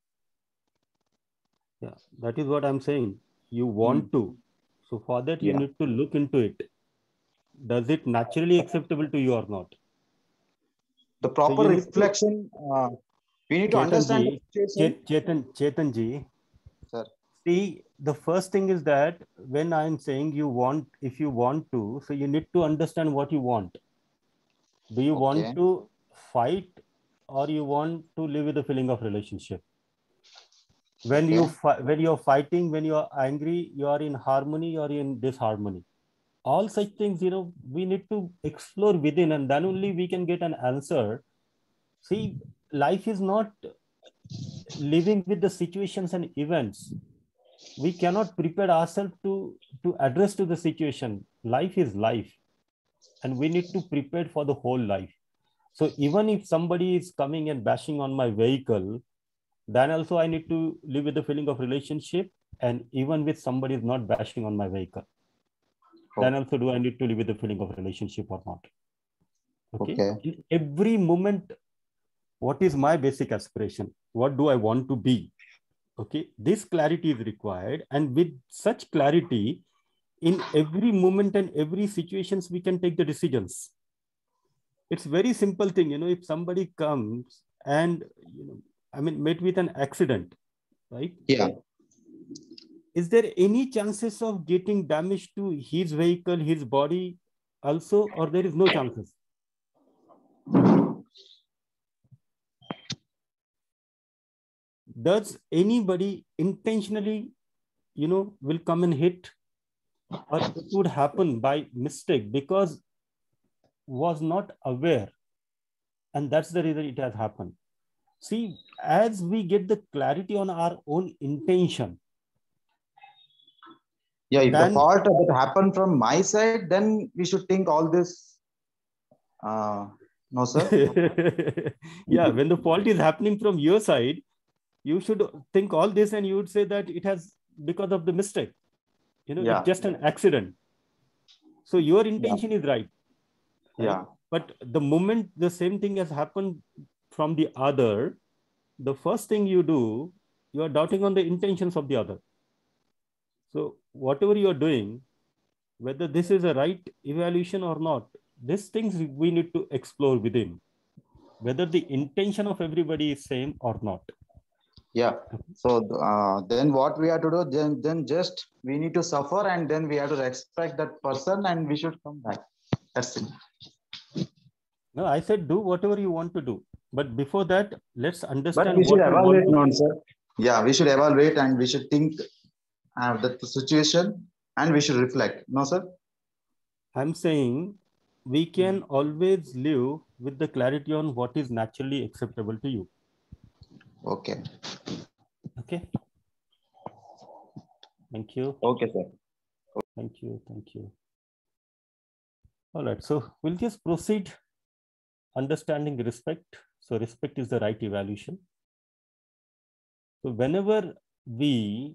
Yeah, that is what I'm saying. You want to. So for that, you need to look into it. Does it naturally acceptable to you or not? The proper reflection. We need to understand the situation. Chetanji. Sir. See, the first thing is that when I'm saying you want, if you want to, so you need to understand what you want. Do you want to fight or you want to live with the feeling of relationship? When you're fighting, when you're angry, you are in harmony or in disharmony. All such things, we need to explore within, and then only we can get an answer. See, life is not living with the situations and events. We cannot prepare ourselves to address to the situation. Life is life, and we need to prepare for the whole life. So even if somebody is coming and bashing on my vehicle, then also I need to live with the feeling of relationship. And even with somebody is not bashing on my vehicle, then also do I need to live with the feeling of relationship or not? Okay. In every moment, what is my basic aspiration? What do I want to be? Okay. This clarity is required. And with such clarity, in every moment and every situations, we can take the decisions. It's very simple thing, if somebody comes and, met with an accident, right? Yeah. Is there any chances of getting damage to his vehicle, his body also, or there is no chances? Does anybody intentionally, will come and hit, or it would happen by mistake because was not aware, and that's the reason it has happened. See, as we get the clarity on our own intention. Yeah, if the fault that happened from my side, then we should think all this. No, sir. Yeah, when the fault is happening from your side, you should think all this, and you would say that it has because of the mistake. It's just an accident. So your intention is right. Yeah. But the moment the same thing has happened from the other, the first thing you do, you are doubting on the intentions of the other. So whatever you are doing, whether this is a right evaluation or not, these things we need to explore within, whether the intention of everybody is same or not. Yeah. So then what we have to do, then just we need to suffer, and then we have to respect that person, and we should come back. That's it. No, I said do whatever you want to do. But before that, let's understand. But we should evaluate, no, sir. Yeah, we should evaluate and we should think the situation and we should reflect. No, sir? I'm saying we can always live with the clarity on what is naturally acceptable to you. Okay. Okay. Thank you. Okay, sir. Thank you. Thank you. All right. So we'll just proceed. Understanding respect. So respect is the right evaluation. So whenever we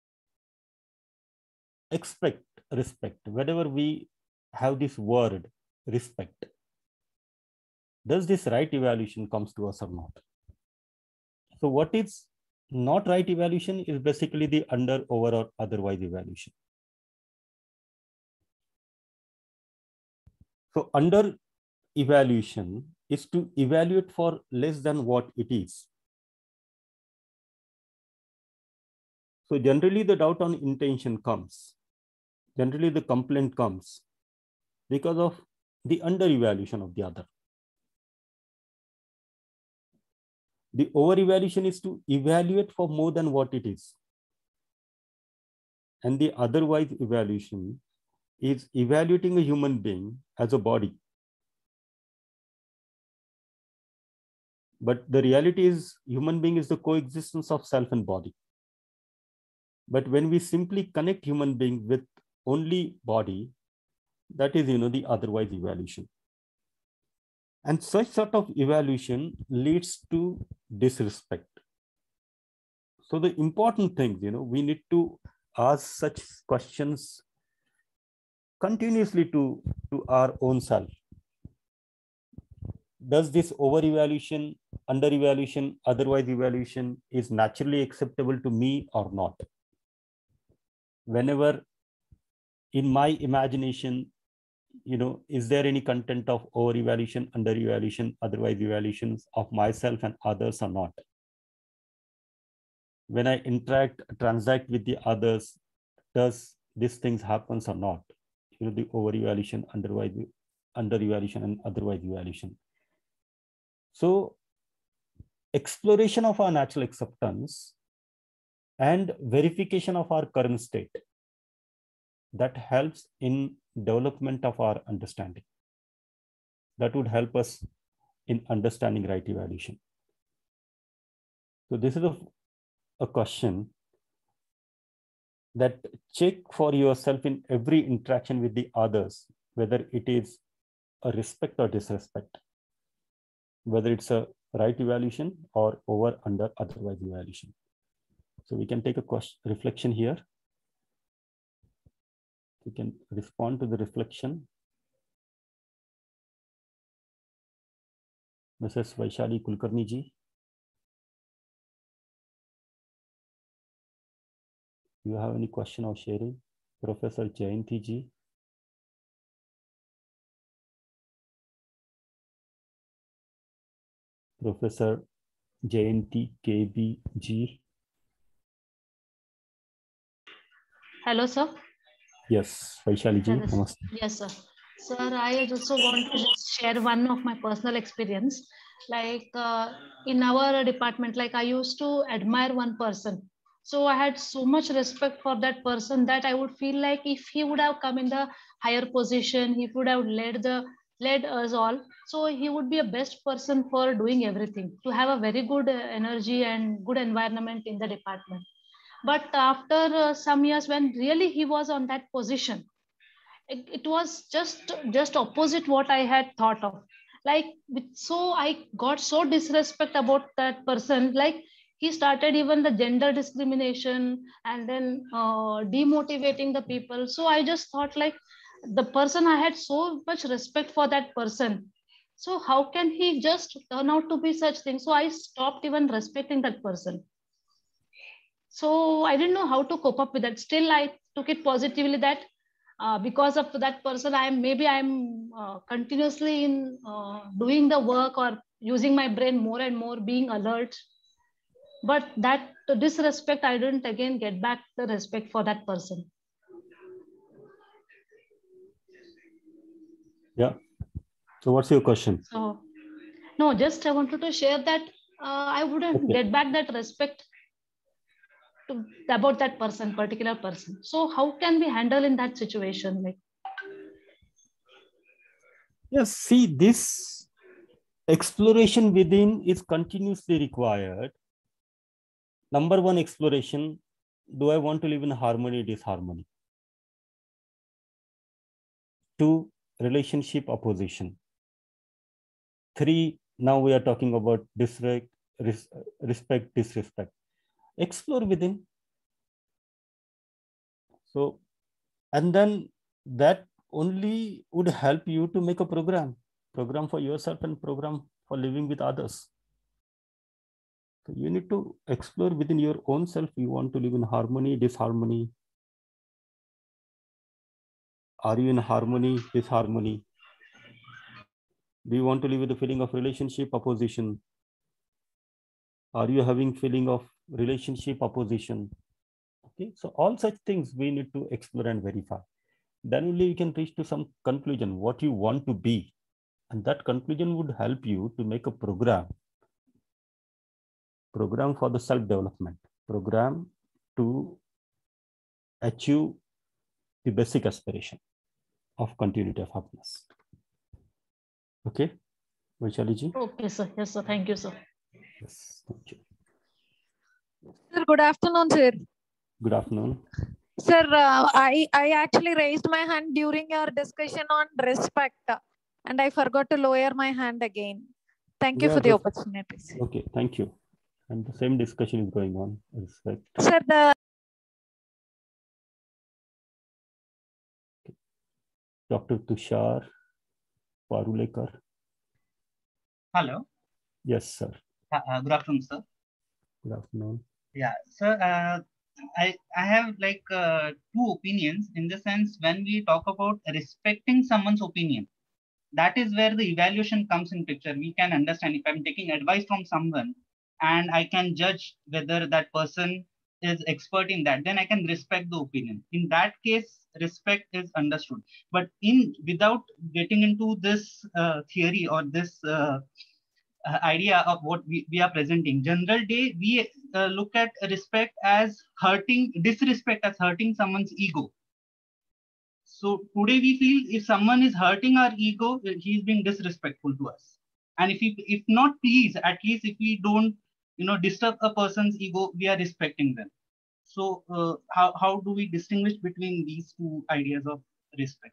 expect respect, whenever we have this word respect, does this right evaluation comes to us or not? So what is not right evaluation is basically the under, over, or otherwise evaluation. So under evaluation is to evaluate for less than what it is. So generally the doubt on intention comes. Generally the complaint comes because of the under evaluation of the other. The over evaluation is to evaluate for more than what it is. And the otherwise evaluation is evaluating a human being as a body. But the reality is human being is the coexistence of self and body. But when we simply connect human being with only body, that is, the otherwise evaluation. And such sort of evaluation leads to disrespect. So the important thing, we need to ask such questions continuously to our own self. Does this over evaluation, under evaluation, otherwise evaluation is naturally acceptable to me or not? Whenever in my imagination, is there any content of over evaluation, under evaluation, otherwise evaluations of myself and others or not? When I transact with the others, does these things happens or not? The over evaluation, under evaluation, and otherwise evaluation. So exploration of our natural acceptance and verification of our current state, that helps in development of our understanding. That would help us in understanding right evaluation. So this is a question that check for yourself in every interaction with the others, whether it is a respect or disrespect, whether it's a right evaluation or over, under, otherwise evaluation. So we can take a reflection here. You can respond to the reflection. Mrs. Vaishali Kulkarni ji. Do you have any question or sharing? Professor Jayanti ji. Professor Jayanti KB ji. Hello, sir. Yes, Vaishali ji. Yes, sir. Sir, I also want to just share one of my personal experience. Like in our department, like I used to admire one person. So I had so much respect for that person that I would feel like if he would have come in the higher position, he would have led us all. So he would be a best person for doing everything, to have a very good energy and good environment in the department. But after some years, when really he was on that position, it was just opposite what I had thought of. Like, so I got so disrespect about that person. Like, he started even the gender discrimination and then demotivating the people. So I just thought, like, the person, I had so much respect for that person. So how can he just turn out to be such things? So I stopped even respecting that person. So I didn't know how to cope up with that. Still, I took it positively that because of that person, I'm continuously in doing the work or using my brain more and more, being alert. but that disrespect, I didn't again get back the respect for that person. Yeah. So what's your question? So, no, just I wanted to share that I wouldn't get back that respect about that person, particular person. So how can we handle in that situation? Like, yes, see, this exploration within is continuously required. Number one exploration, do I want to live in harmony, disharmony? 2, relationship opposition. 3, now we are talking about respect, disrespect. Explore within. So, and then that only would help you to make a program for yourself and program for living with others. So you need to explore within your own self. You want to live in harmony, disharmony. Are you in harmony, disharmony? Do you want to live with the feeling of relationship opposition? Are you having feeling of relationship opposition? Okay, so all such things we need to explore and verify. Then only you can reach to some conclusion, what you want to be. And that conclusion would help you to make a program for the self-development, program to achieve the basic aspiration of continuity of happiness. Okay, Vaishali ji? okay, sir. Yes, sir. Thank you, sir. Yes, thank you. Sir, good afternoon, sir. Good afternoon. Sir, I actually raised my hand during your discussion on respect, and I forgot to lower my hand again. Thank you for the opportunity. Okay, thank you. And the same discussion is going on. Respect. Sir, Dr. Tushar Parulekar. Hello. Yes, sir. Good afternoon, sir. Good afternoon. Yeah, sir. I have like two opinions in the sense when we talk about respecting someone's opinion, that is where the evaluation comes in picture. We can understand if I'm taking advice from someone and I can judge whether that person is expert in that, then I can respect the opinion. In that case, respect is understood. But without getting into this theory or this idea of what we are presenting, general day, we look at respect as disrespect as hurting someone's ego. So today we feel if someone is hurting our ego, he is being disrespectful to us. And if not, please, at least if we don't, disturb a person's ego, we are respecting them. So how do we distinguish between these two ideas of respect?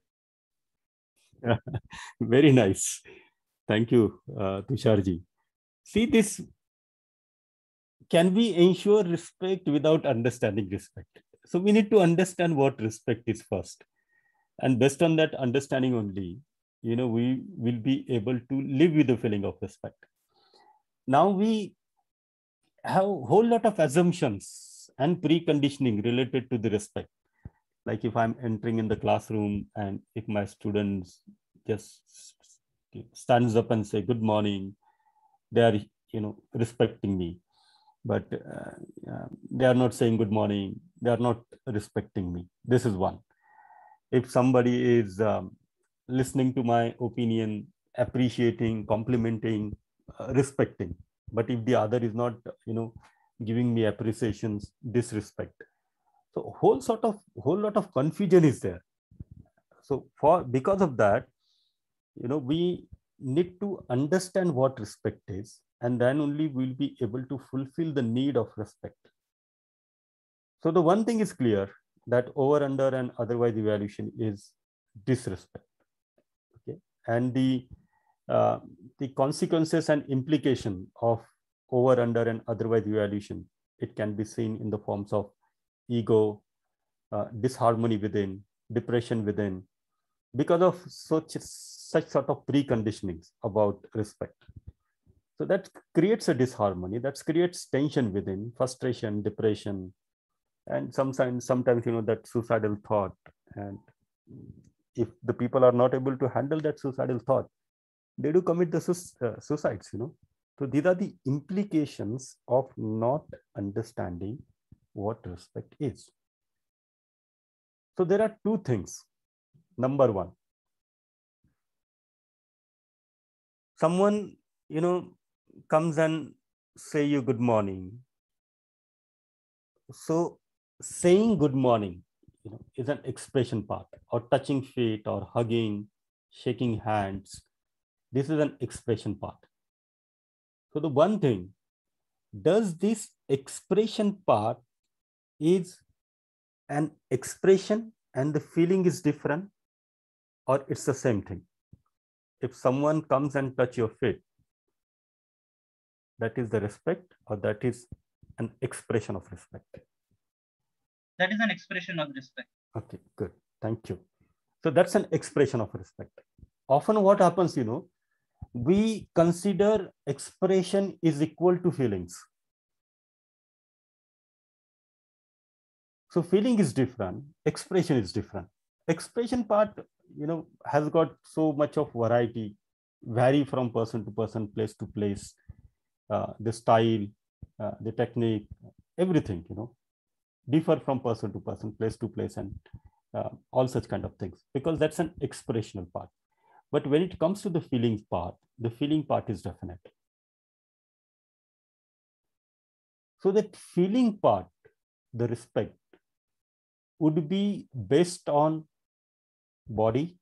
Very nice. Thank you, Tusharji. See this, can we ensure respect without understanding respect? So we need to understand what respect is first. And based on that understanding only, we will be able to live with the feeling of respect. Now we have a whole lot of assumptions and preconditioning related to the respect. Like if I'm entering in the classroom and if my students just stands up and say good morning, they are respecting me. But they are not saying good morning, they are not respecting me. This is one. If somebody is listening to my opinion, appreciating, complimenting, respecting, but if the other is not giving me appreciations, disrespect. So whole lot of confusion is there. So because of that, we need to understand what respect is, and then only we'll be able to fulfill the need of respect. So the one thing is clear, that over, under, and otherwise evaluation is disrespect. Okay, and the consequences and implication of over, under, and otherwise evaluation, it can be seen in the forms of ego, disharmony within, depression within, because of such sort of preconditionings about respect. So that creates a disharmony, that creates tension within, frustration, depression, and sometimes that suicidal thought. And if the people are not able to handle that suicidal thought, they do commit the suicides. So these are the implications of not understanding what respect is. So there are two things. Number one, someone, comes and say you good morning. So saying good morning, is an expression part, or touching feet, or hugging, shaking hands. This is an expression part. So the one thing, does this expression part is an expression and the feeling is different, or it's the same thing? If someone comes and touch your feet, that is the respect, or that is an expression of respect? That is an expression of respect. Okay, good. Thank you. So that's an expression of respect. Often what happens, we consider expression is equal to feelings. So feeling is different, expression is different. Expression part, has got so much of variety, vary from person to person, place to place, the style, the technique, everything, differ from person to person, place to place, and all such kind of things, because that's an expressional part. But when it comes to the feelings part, the feeling part is definite. So that feeling part, the respect, would be based on body,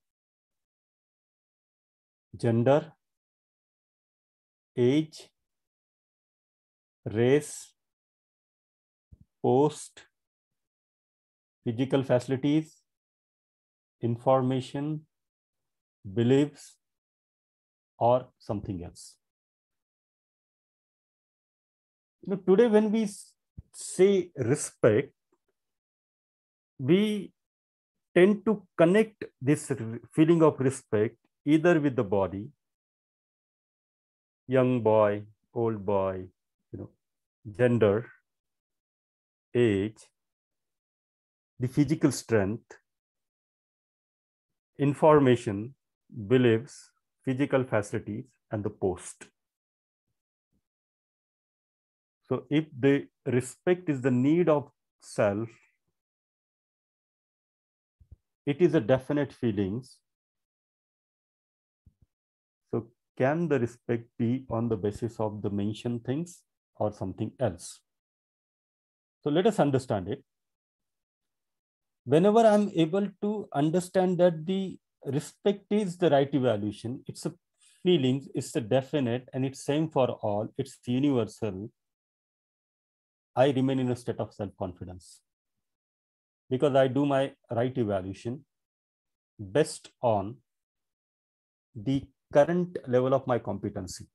gender, age, race, post, physical facilities, information, beliefs, or something else. Today when we say respect, we tend to connect this feeling of respect either with the body, young boy, old boy, gender, age, the physical strength, information, beliefs, physical facilities, and the post. So if the respect is the need of self, it is a definite feelings. So can the respect be on the basis of the mentioned things or something else? So let us understand it. Whenever I'm able to understand that the respect is the right evaluation, it's a feelings, it's a definite, and it's same for all, it's universal, I remain in a state of self-confidence, because I do my right evaluation based on the current level of my competency.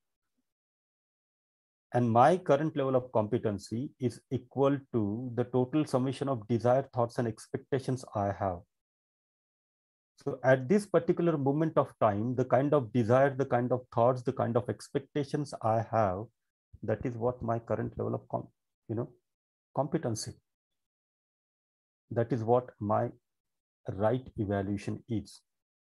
And my current level of competency is equal to the total summation of desired thoughts and expectations I have. So at this particular moment of time, the kind of desire, the kind of thoughts, the kind of expectations I have, that is what my current level of competency. That is what my right evaluation is.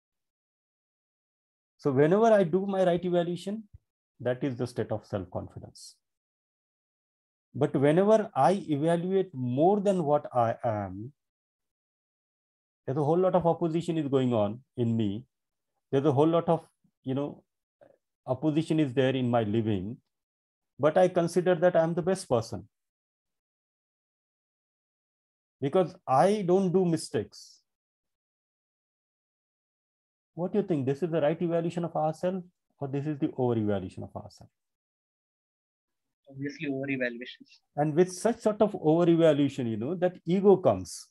So whenever I do my right evaluation, that is the state of self-confidence. But whenever I evaluate more than what I am, there's a whole lot of opposition is going on in me. There's a whole lot of, opposition is there in my living, but I consider that I'm the best person because I don't do mistakes. What do you think? This is the right evaluation of ourselves, or this is the over-evaluation of ourselves? Obviously, over-evaluations. And with such sort of over-evaluation, that ego comes.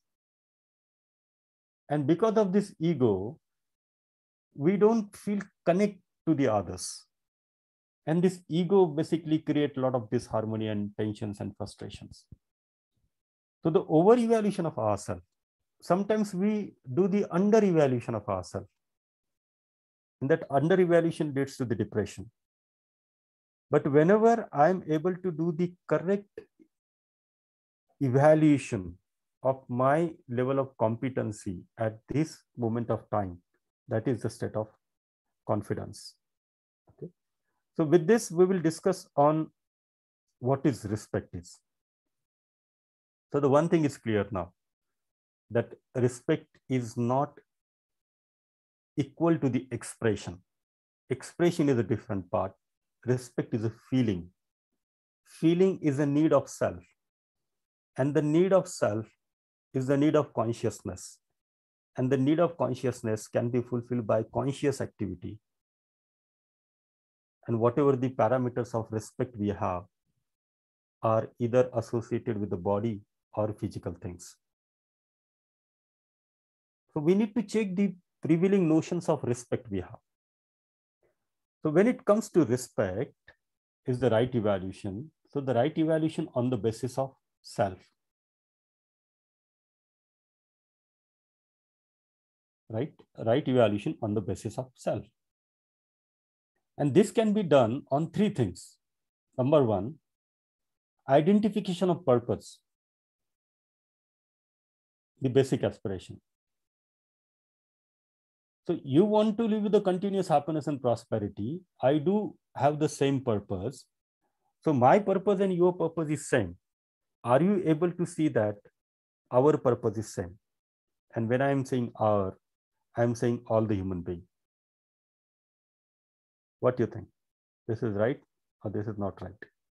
And because of this ego, we don't feel connect to the others. And this ego basically creates a lot of disharmony and tensions and frustrations. So the over-evaluation of ourselves, sometimes we do the under-evaluation of ourselves. And that under-evaluation leads to the depression. But whenever I'm able to do the correct evaluation of my level of competency at this moment of time, that is the state of confidence. Okay. So with this, we will discuss on what is respect is. So the one thing is clear now, that respect is not equal to the expression. Expression is a different part. Respect is a feeling. Feeling is a need of self. And the need of self is the need of consciousness. And the need of consciousness can be fulfilled by conscious activity. And whatever the parameters of respect we have are either associated with the body or physical things. So we need to check the prevailing notions of respect we have. So when it comes to respect, is the right evaluation. So the right evaluation on the basis of self. Right evaluation on the basis of self. And this can be done on three things. Number one, identification of purpose, the basic aspiration. So you want to live with the continuous happiness and prosperity. I do have the same purpose. So my purpose and your purpose is same. Are you able to see that our purpose is same? And when I am saying our, I am saying all the human beings. What do you think? This is right or this is not right?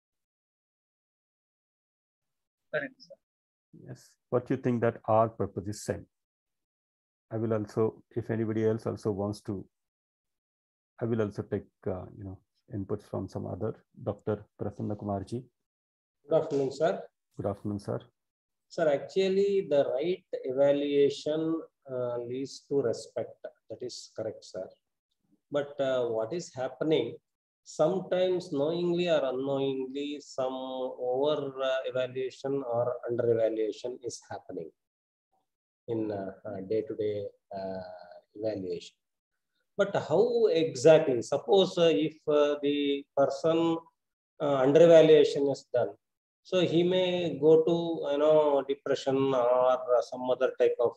Correct, sir. Yes. What do you think that our purpose is same? I will also, if anybody else also wants to, I will also take inputs from some other. Dr. Prasanna Kumarji. Good afternoon, sir. Good afternoon, sir. Sir, actually, the right evaluation leads to respect. That is correct, sir. But what is happening, sometimes knowingly or unknowingly, some over evaluation or under evaluation is happening in day-to-day evaluation. But how exactly? Suppose if the person under evaluation is done, so he may go to depression or some other type of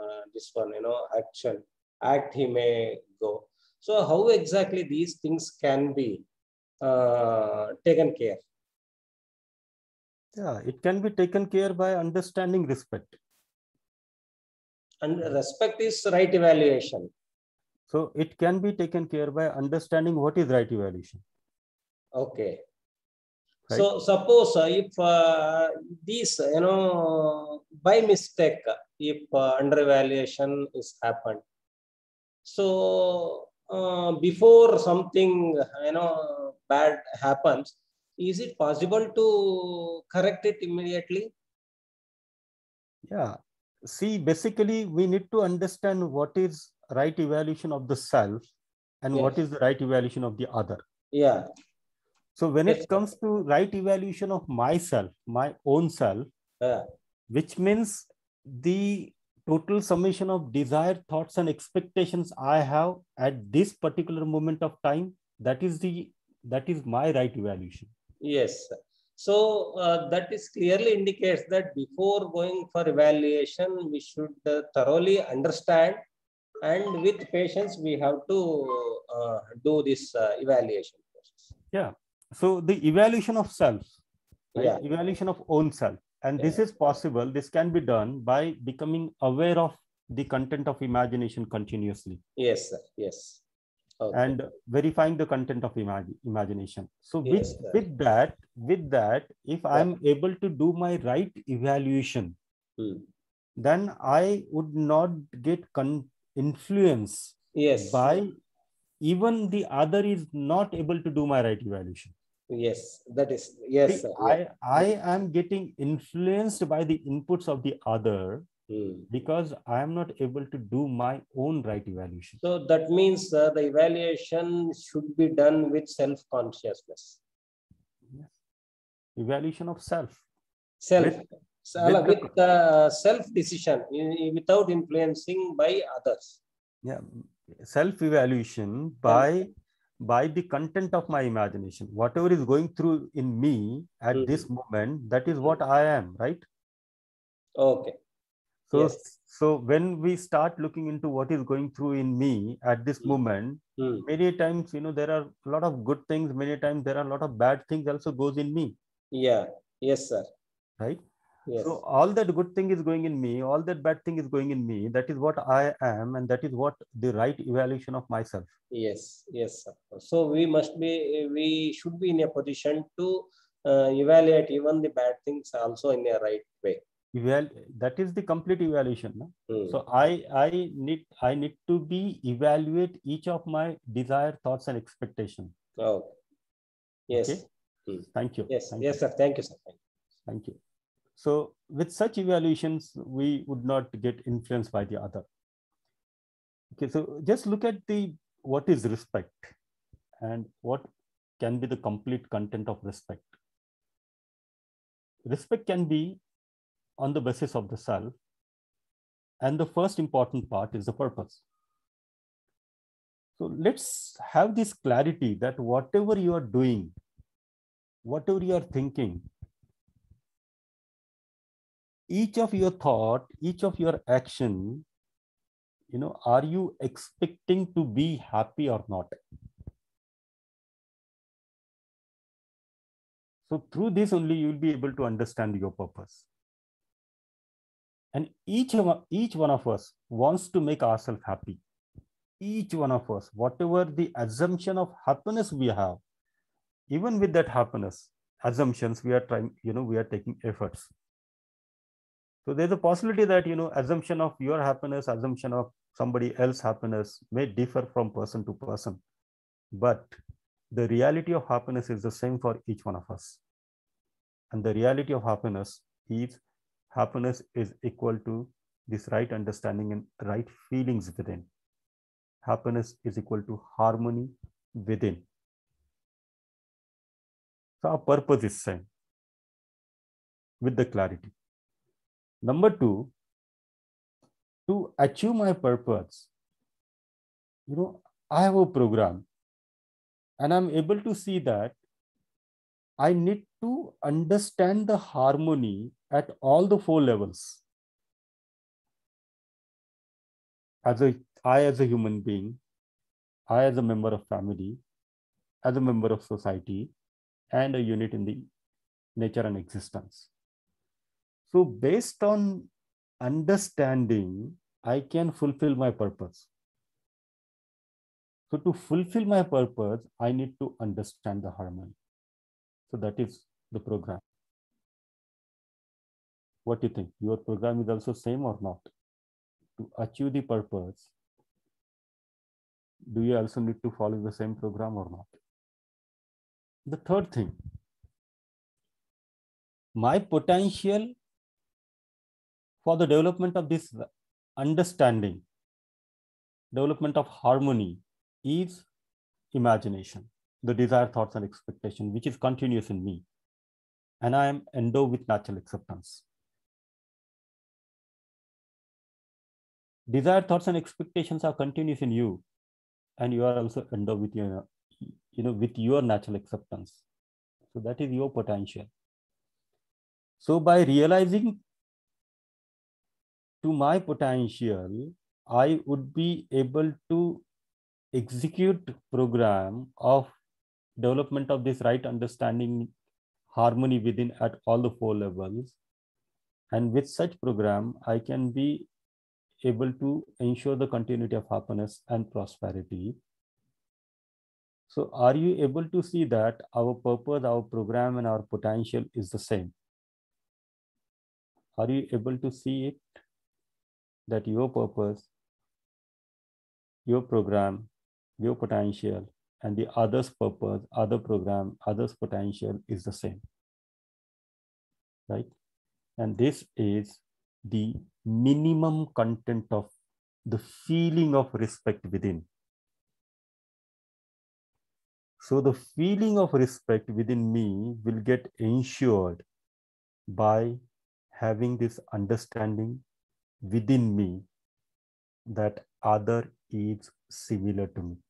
act he may go. So how exactly these things can be taken care? Yeah, it can be taken care by understanding respect. And respect is right evaluation. So it can be taken care by understanding what is right evaluation. Okay. Right? So suppose if these, by mistake, if under evaluation is happened, so before something bad happens, is it possible to correct it immediately? Yeah. See, basically, we need to understand what is right evaluation of the self and Yes. what is the right evaluation of the other. Yeah. So when Yes, it comes to right evaluation of myself, my own self, which means the total summation of desired thoughts and expectations I have at this particular moment of time, that is my right evaluation. Yes. So that is clearly indicates that before going for evaluation, we should thoroughly understand, and with patience, we have to do this evaluation process. Yeah. So the evaluation of self, right? Yeah. Evaluation of own self. And this is possible. This can be done by becoming aware of the content of imagination continuously. Yes, sir. Yes. Okay. And verifying the content of imagination. So Yes, with that, if I'm able to do my right evaluation, then I would not get influence by even the other is not able to do my right evaluation. Yes, that is, yes. See, Sir. I am getting influenced by the inputs of the other because I am not able to do my own right evaluation. So that means the evaluation should be done with self-consciousness. Yes. Evaluation of self. Self. With self-decision without influencing by others. Yeah. Self-evaluation by the content of my imagination. Whatever is going through in me at this moment, that is what I am, right? Okay. So, Yes. so when we start looking into what is going through in me at this moment, many times, there are a lot of good things. Many times there are a lot of bad things also goes in me. Yeah. Yes, sir. Right. Yes. So all that good thing is going in me, all that bad thing is going in me. That is what I am, and that is what the right evaluation of myself. Yes, yes, sir. So we should be in a position to evaluate even the bad things also in a right way. That is the complete evaluation. No? So I need to be evaluate each of my desire, thoughts, and expectation. Oh, yes. Okay? Thank you. Yes, Thank yes, you. sir. Thank you, sir. Thank you. So with such evaluations, we would not get influenced by the other. Okay, so just look at what is respect and what can be the complete content of respect. Respect can be on the basis of the self, and the first important part is the purpose. So let's have this clarity that whatever you are doing, whatever you are thinking, each of your thought, each of your action, are you expecting to be happy or not? So through this only you will be able to understand your purpose. And each one of us wants to make ourselves happy. Each one of us, whatever the assumption of happiness we have, even with that happiness assumptions, we are trying, we are taking efforts. So there's a possibility that, assumption of your happiness, assumption of somebody else's happiness may differ from person to person. But the reality of happiness is the same for each one of us. And the reality of happiness is equal to this right understanding and right feelings within. Happiness is equal to harmony within. So our purpose is same with the clarity. Number two, to achieve my purpose, I have a program and I'm able to see that I need to understand the harmony at all the 4 levels. As a human being, I as a member of family, as a member of society, and a unit in the nature and existence. So based on understanding, I can fulfill my purpose. So to fulfill my purpose, I need to understand the harmony. So that is the program. What do you think? Your program is also same or not? To achieve the purpose, do you also need to follow the same program or not? The third thing, my potential for the development of this understanding, development of harmony is imagination, the desire, thoughts, and expectation, which is continuous in me. And I am endowed with natural acceptance. Desire, thoughts, and expectations are continuous in you, and you are also endowed with with your natural acceptance. So that is your potential. So by realizing to my potential, I would be able to execute program of development of this right understanding, harmony within at all the 4 levels. And with such program, I can be able to ensure the continuity of happiness and prosperity. So are you able to see that our purpose, our program, and our potential is the same? Are you able to see it? That your purpose, your program, your potential, and the other's purpose, other program, other's potential is the same, right? And this is the minimum content of the feeling of respect within. So the feeling of respect within me will get ensured by having this understanding within me that other is similar to me.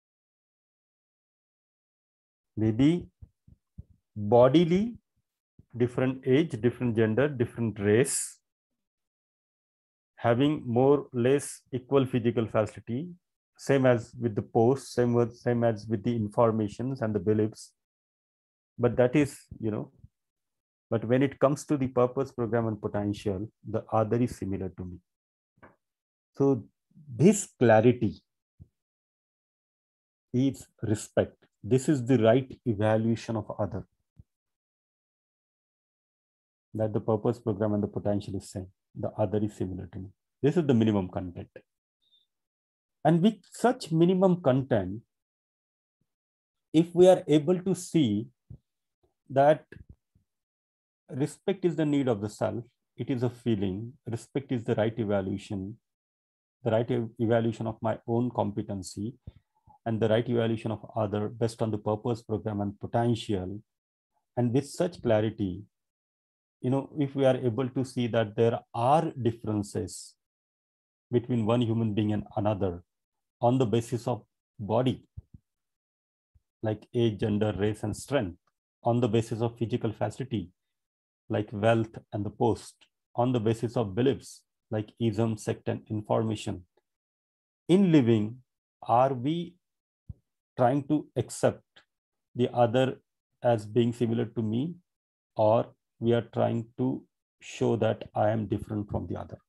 Maybe bodily different age, different gender, different race, having more or less equal physical facility, same as with the post, same as with the informations and the beliefs. But that is, but when it comes to the purpose, program, and potential, the other is similar to me. So this clarity is respect. This is the right evaluation of other. That the purpose, program, and the potential is same. The other is similar to me. This is the minimum content. And with such minimum content, if we are able to see that respect is the need of the self, it is a feeling, respect is the right evaluation of my own competency, and the right evaluation of other based on the purpose, program, and potential. And with such clarity, if we are able to see that there are differences between one human being and another on the basis of body, like age, gender, race, and strength, on the basis of physical facility, like wealth and the post, on the basis of beliefs, like ism, sect, and information. In living, are we trying to accept the other as being similar to me, or we are trying to show that I am different from the other?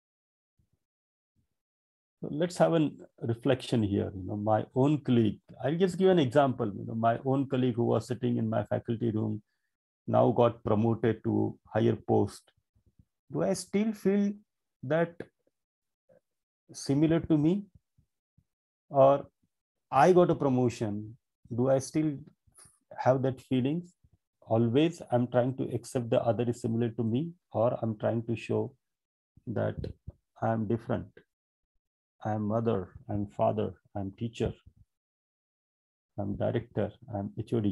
So let's have a reflection here. My own colleague, I'll just give an example. My own colleague who was sitting in my faculty room now got promoted to higher post. Do I still feel that similar to me? Or I got a promotion, do I still have that feeling? Always I'm trying to accept the other is similar to me, or I'm trying to show that I'm different. I'm mother, I'm father, I'm teacher, I'm director, I'm HOD.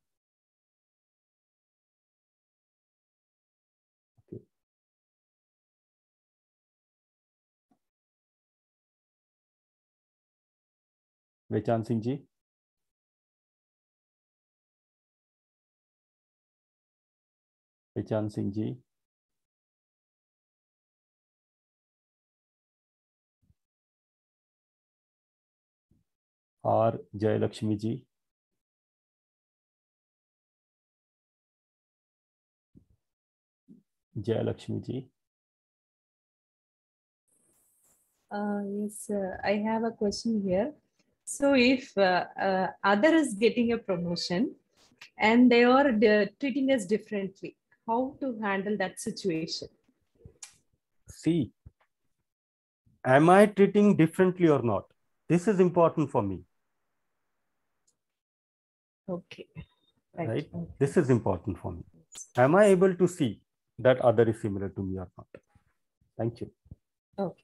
Okay. Vechan Singh ji. Vechan Singh ji. और जयलक्ष्मी जी. Jayalakshmi ji. Yes, I have a question here. So if other is getting a promotion and they are treating us differently, how to handle that situation? See, am I treating differently or not? This is important for me. Okay. Right? This is important for me. Am I able to see that other is similar to me or not? Thank you. Okay.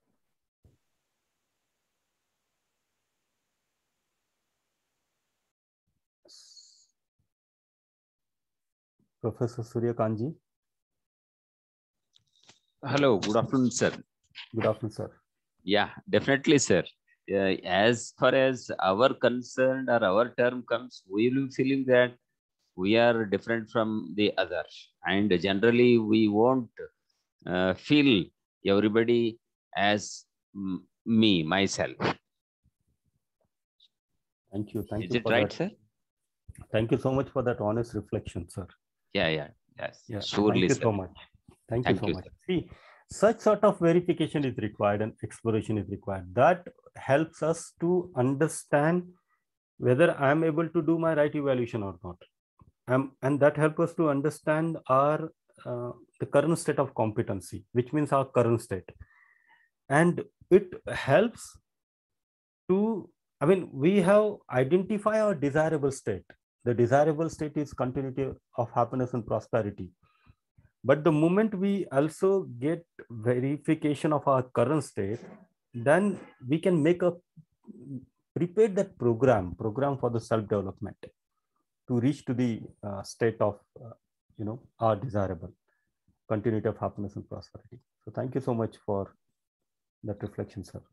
Professor Surya Kanji. Hello, good afternoon, sir. Good afternoon, sir. Yeah, definitely, sir. As far as our concern or our term comes, we will be feeling that we are different from the others. And generally, we won't feel everybody as me, myself. Thank you. Thank Is you it for right, that. sir? Thank you so much for that honest reflection, sir. Yeah. Yeah. Surely, Thank you sir. so much. Thank you so much. Sir. See, such sort of verification is required and exploration is required. That helps us to understand whether I'm able to do my right evaluation or not. And that helps us to understand our the current state of competency, which means our current state. And it helps to, we have identified our desirable state. The desirable state is continuity of happiness and prosperity. But the moment we also get verification of our current state, then we can prepare that program for the self-development to reach to the state of, our desirable continuity of happiness and prosperity. So thank you so much for that reflection, sir.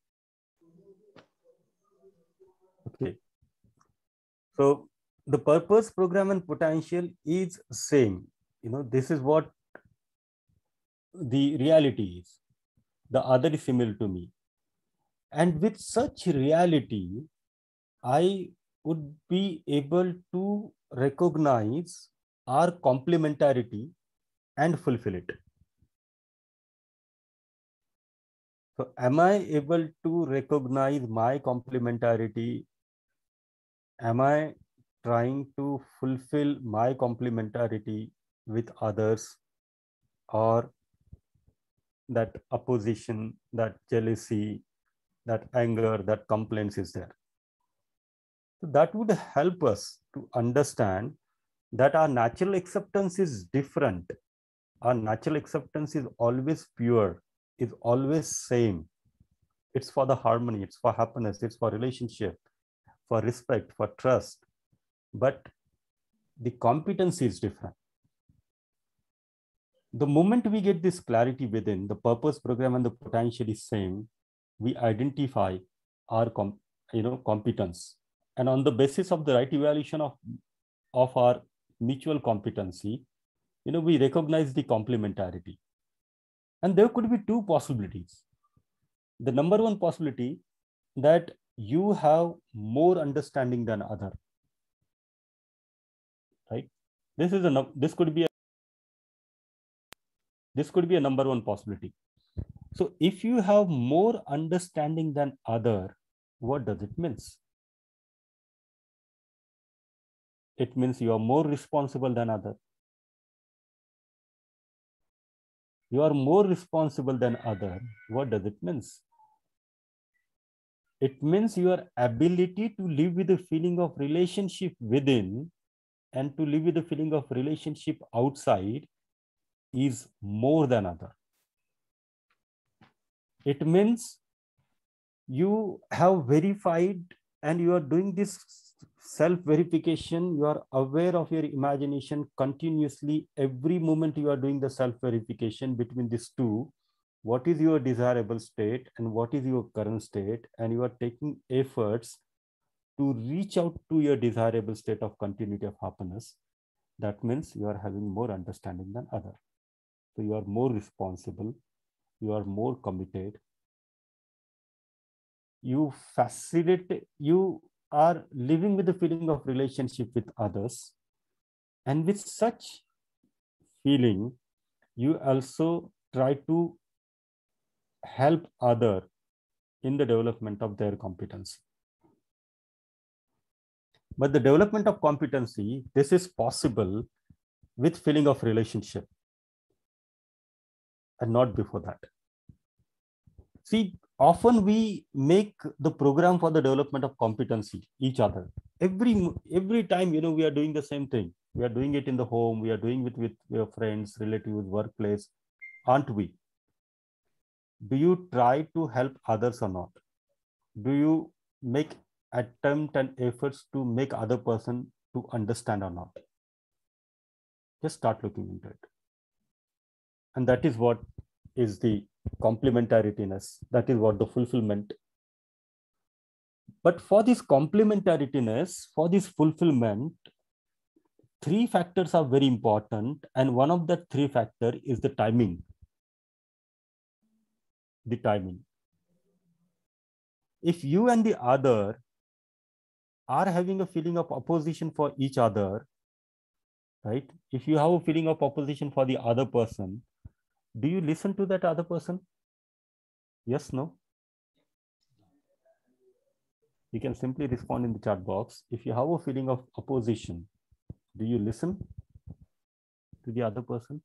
Okay. So the purpose, program, and potential is same. this is what the reality is. The other is similar to me. And with such reality, I would be able to recognize our complementarity and fulfill it. So am I able to recognize my complementarity? Am I trying to fulfill my complementarity with others, or that opposition, that jealousy, that anger, that complaints is there? So that would help us to understand that our natural acceptance is different. Our natural acceptance is always pure, is always same. It's for the harmony, it's for happiness, it's for relationship, for respect, for trust. But the competency is different. The moment we get this clarity within, the purpose, program, and the potential is same, we identify our competence. And on the basis of the right evaluation of our mutual competency, we recognize the complementarity. And there could be two possibilities. The number one possibility, that you have more understanding than other, right? This could be a number one possibility. So if you have more understanding than other, what does it mean? It means you are more responsible than other. You are more responsible than other. What does it mean? It means your ability to live with the feeling of relationship within and to live with the feeling of relationship outside is more than other. It means you have verified and you are doing this self-verification. You are aware of your imagination continuously. Every moment you are doing the self-verification between these two. What is your desirable state and what is your current state? And you are taking efforts to reach out to your desirable state of continuity of happiness. That means you are having more understanding than other. So you are more responsible. You are more committed. You facilitate, you are living with the feeling of relationship with others. And with such feeling, you also try to help other in the development of their competency. But the development of competency, this is possible with feeling of relationship and not before that. See, often we make the program for the development of competency each other. Every time, we are doing the same thing. We are doing it in the home. We are doing it with your friends, relatives, workplace, aren't we? Do you try to help others or not? Do you make attempt and efforts to make other person to understand or not? Just start looking into it. And that is what is the complementariness. That is what the fulfillment. But for this complementariness, for this fulfillment, three factors are very important. And one of the three factors is the timing. The timing. If you and the other are having a feeling of opposition for each other, right? If you have a feeling of opposition for the other person, do you listen to that other person? Yes, no? You can simply respond in the chat box. If you have a feeling of opposition, do you listen to the other person?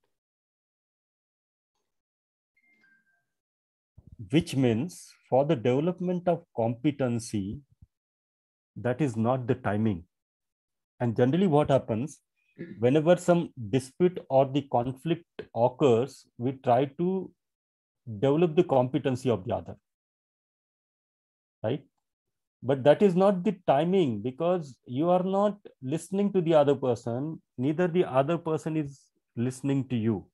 Which means for the development of competency, that is not the timing. And generally what happens, whenever some dispute or the conflict occurs, we try to develop the competency of the other, right? But that is not the timing, because you are not listening to the other person, neither the other person is listening to you.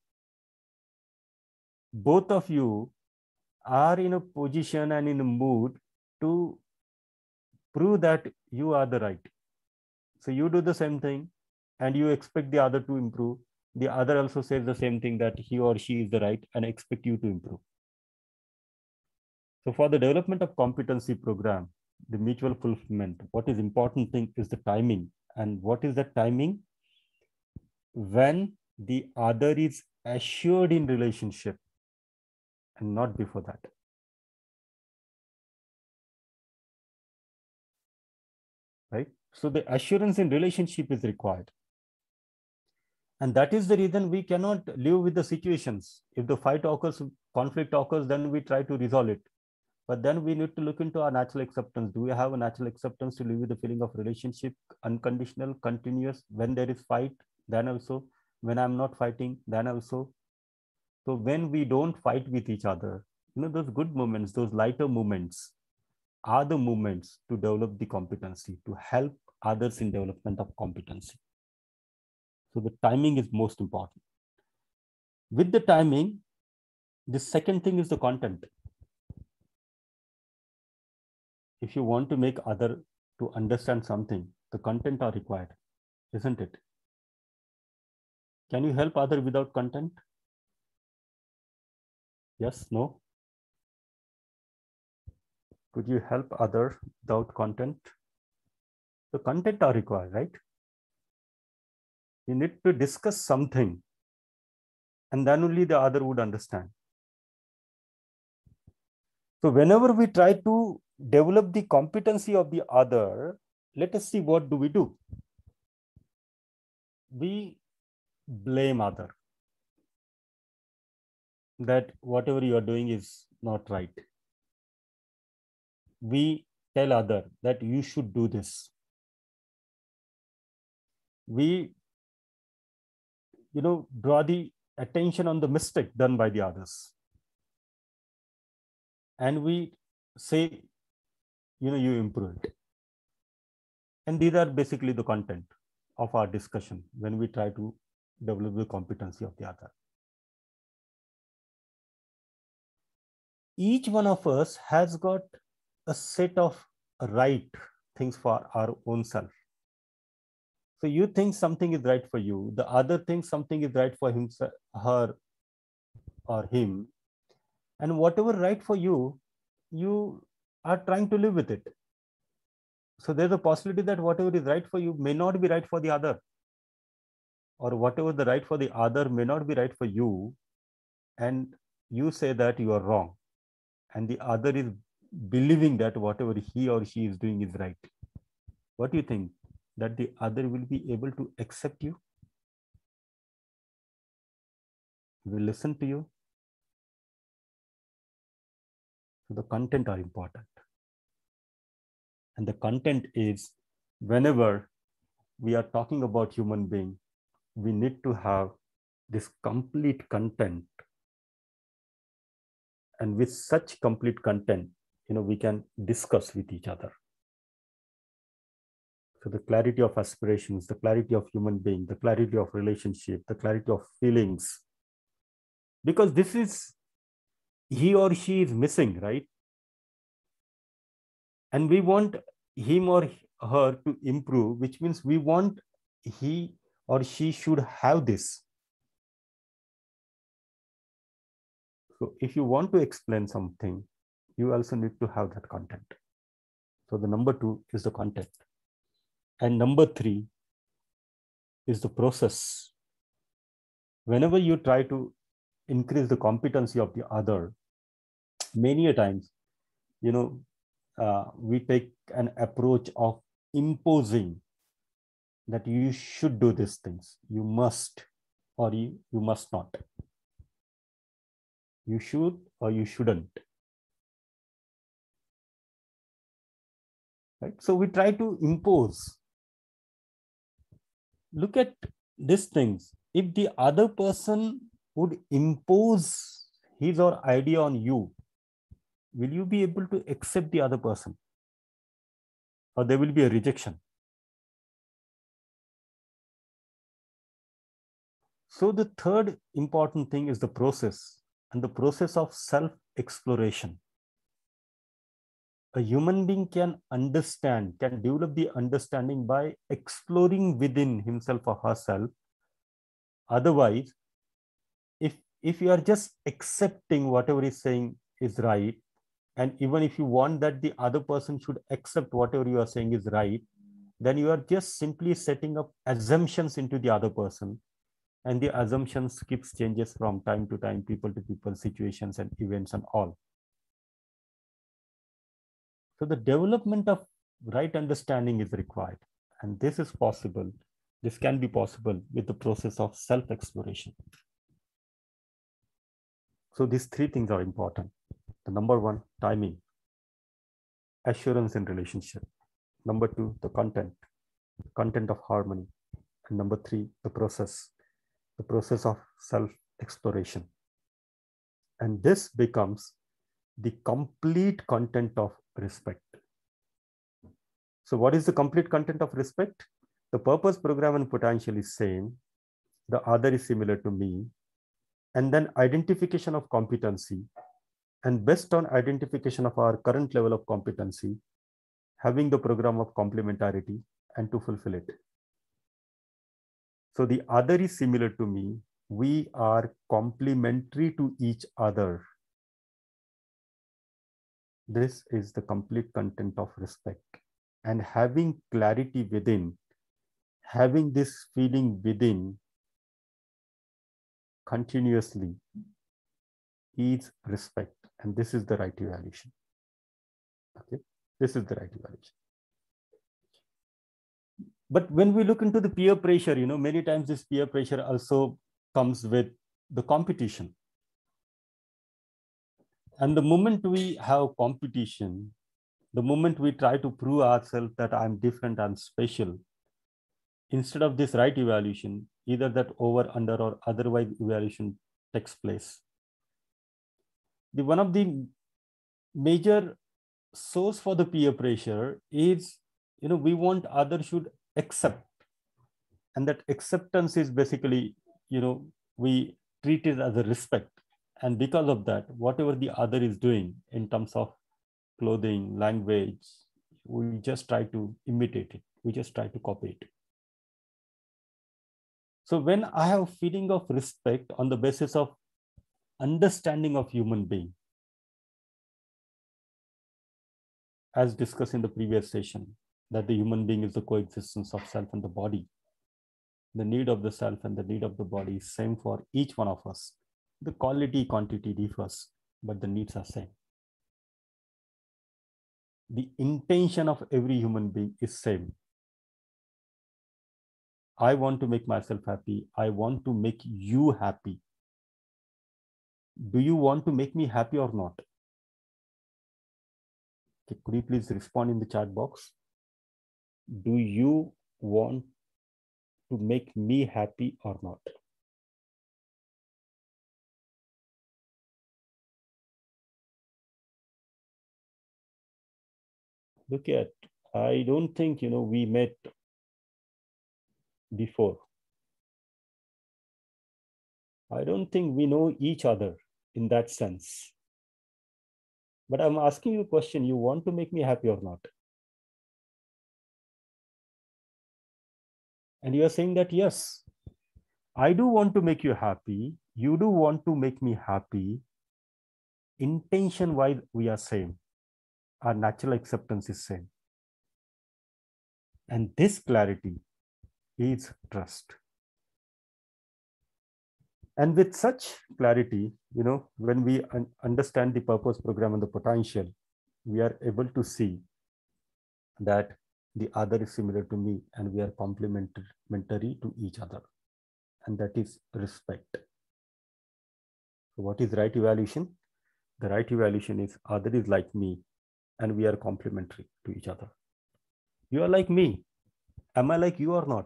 Both of you are in a position and in a mood to prove that you are the right. So you do the same thing and you expect the other to improve. the other also says the same thing, that he or she is the right and expect you to improve. So for the development of competency program, the mutual fulfillment, what is important thing is the timing. And what is the timing? When the other is assured in relationship and not before that. Right? So the assurance in relationship is required. And that is the reason we cannot live with the situations. If the fight occurs, conflict occurs, then we try to resolve it. But then we need to look into our natural acceptance. Do we have a natural acceptance to live with the feeling of relationship, unconditional, continuous? When there is fight, then also. When I'm not fighting, then also. So when we don't fight with each other, those good moments, those lighter moments are the moments to develop the competency, to help others in development of competency. So the timing is most important. With the timing, the second thing is the content. If you want to make other to understand something, the content are required, isn't it? Can you help other without content? Yes, no? Could you help other without content? The content are required, right? You need to discuss something, and then only the other would understand. So whenever we try to develop the competency of the other, let us see what do we do. We blame other, that whatever you are doing is not right. We tell other that you should do this. We, draw the attention on the mistake done by the others. And we say, you improve it. And these are basically the content of our discussion when we try to develop the competency of the other. Each one of us has got a set of right things for our own self. So you think something is right for you, the other thinks something is right for himself, her or him. And whatever right for you, you are trying to live with it. So there's a possibility that whatever is right for you may not be right for the other. Or whatever the right for the other may not be right for you. And you say that you are wrong. And the other is believing that whatever he or she is doing is right. What do you think? That the other will be able to accept you? Will listen to you? So the content are important. And the content is, whenever we are talking about human being, we need to have this complete content. And with such complete content, we can discuss with each other. So the clarity of aspirations, the clarity of human being, the clarity of relationship, the clarity of feelings. Because this is, he or she is missing, right? And we want him or her to improve, which means we want he or she should have this. So if you want to explain something, you also need to have that content. So the number 2 is the content. And number 3 is the process. Whenever you try to increase the competency of the other, many a times, we take an approach of imposing that you should do these things. You must, or you must not. You should or you shouldn't. Right? So we try to impose. Look at these things. If the other person would impose his or her idea on you, will you be able to accept the other person? Or there will be a rejection? So the third important thing is the process, and the process of self-exploration. A human being can understand, can develop the understanding by exploring within himself or herself Otherwise, if you are just accepting whatever is saying is right, and even if you want that the other person should accept whatever you are saying is right, then you are just simply setting up assumptions into the other person. And the assumptions keeps changes from time to time, people to people, situations and events and all. So the development of right understanding is required. And this is possible. This can be possible with the process of self-exploration. So these three things are important. The number one, timing, assurance in relationship. Number two, the content of harmony. And number three, the process of self-exploration. And this becomes the complete content of respect. So what is the complete content of respect? The purpose, program, and potential is same. The other is similar to me. And then identification of competency. And based on identification of our current level of competency, having the program of complementarity and to fulfill it. So the other is similar to me. We are complementary to each other. This is the complete content of respect. And having clarity within, having this feeling within continuously is respect. And this is the right evaluation. Okay, this is the right evaluation. But when we look into the peer pressure, many times this peer pressure also comes with the competition. And the moment we have competition, the moment we try to prove ourselves that I'm different, I'm special, instead of this right evaluation, either that over, under, or otherwise evaluation takes place. One of the major source for the peer pressure is, we want others should accept. And that acceptance is basically, we treat it as a respect. And because of that, whatever the other is doing in terms of clothing, language, we just try to imitate it. We just try to copy it. So when I have a feeling of respect on the basis of understanding of human being, as discussed in the previous session, that the human being is the coexistence of self and the body. The need of the self and the need of the body is same for each one of us. The quality, quantity differs, but the needs are same. The intention of every human being is same. I want to make myself happy. I want to make you happy. Do you want to make me happy or not? Okay, could you please respond in the chat box? Do you want to make me happy or not? Look at, I don't think, we met before. I don't think we know each other in that sense. But I'm asking you a question. You want to make me happy or not? And you are saying that, yes, I do want to make you happy. You do want to make me happy. Intention-wise, we are same. Our natural acceptance is same. And this clarity is trust. And with such clarity, when we understand the purpose, program, and the potential, we are able to see that the other is similar to me and we are complementary to each other. And that is respect. So what is right evaluation? The right evaluation is other is like me and we are complementary to each other. You are like me. Am I like you or not?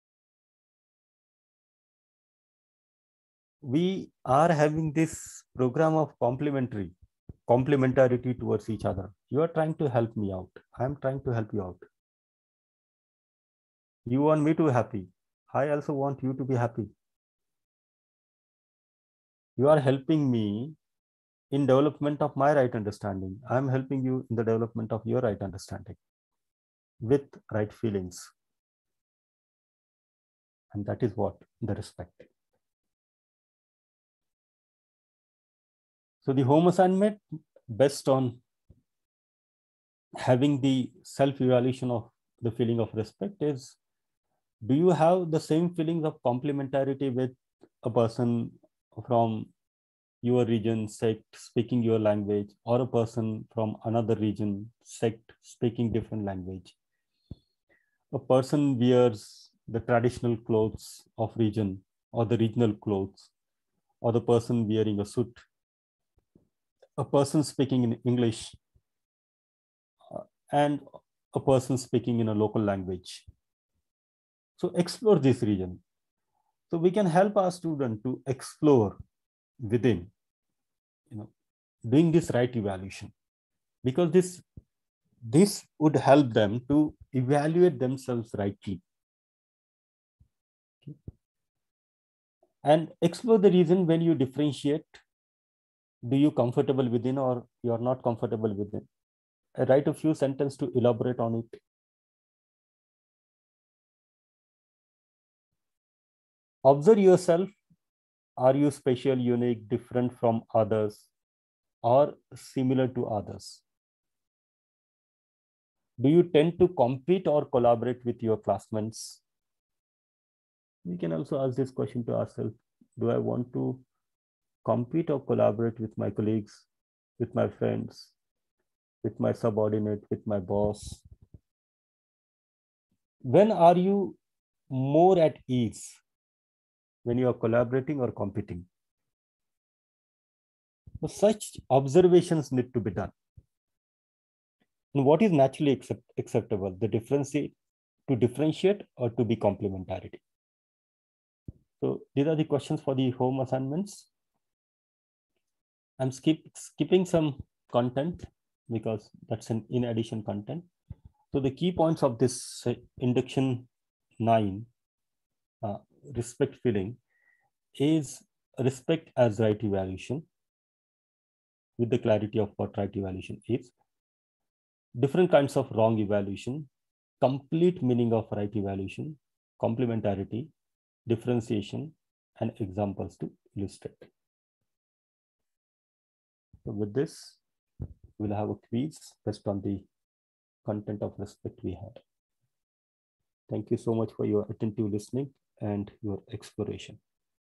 We are having this program of complementarity towards each other. You are trying to help me out. I am trying to help you out. You want me to be happy. I also want you to be happy. You are helping me in development of my right understanding. I am helping you in the development of your right understanding with right feelings. And that is what the respect. So the home assignment based on having the self-evaluation of the feeling of respect is, do you have the same feelings of complementarity with a person from your region, sect, speaking your language, or a person from another region, sect, speaking different language? A person wears the traditional clothes of region or the regional clothes, or the person wearing a suit, a person speaking in English, and a person speaking in a local language. So explore this region. So we can help our student to explore within, doing this right evaluation, because this would help them to evaluate themselves rightly. Okay. And explore the reason when you differentiate, do you comfortable within or you are not comfortable within? Write a few sentences to elaborate on it. Observe yourself. Are you special, unique, different from others, or similar to others? Do you tend to compete or collaborate with your classmates? We can also ask this question to ourselves. Do I want to compete or collaborate with my colleagues, with my friends, with my subordinate, with my boss? When are you more at ease? When you are collaborating or competing? So such observations need to be done. And what is naturally acceptable? The differentiate, to differentiate or to be complementarity. So these are the questions for the home assignments. I'm skipping some content because that's an in addition content. So the key points of this induction 9, respect feeling, is respect as right evaluation, with the clarity of what right evaluation is. Different kinds of wrong evaluation, complete meaning of right evaluation, complementarity, differentiation, and examples to illustrate. So with this, we'll have a quiz based on the content of respect we had. Thank you so much for your attentive listening and your exploration.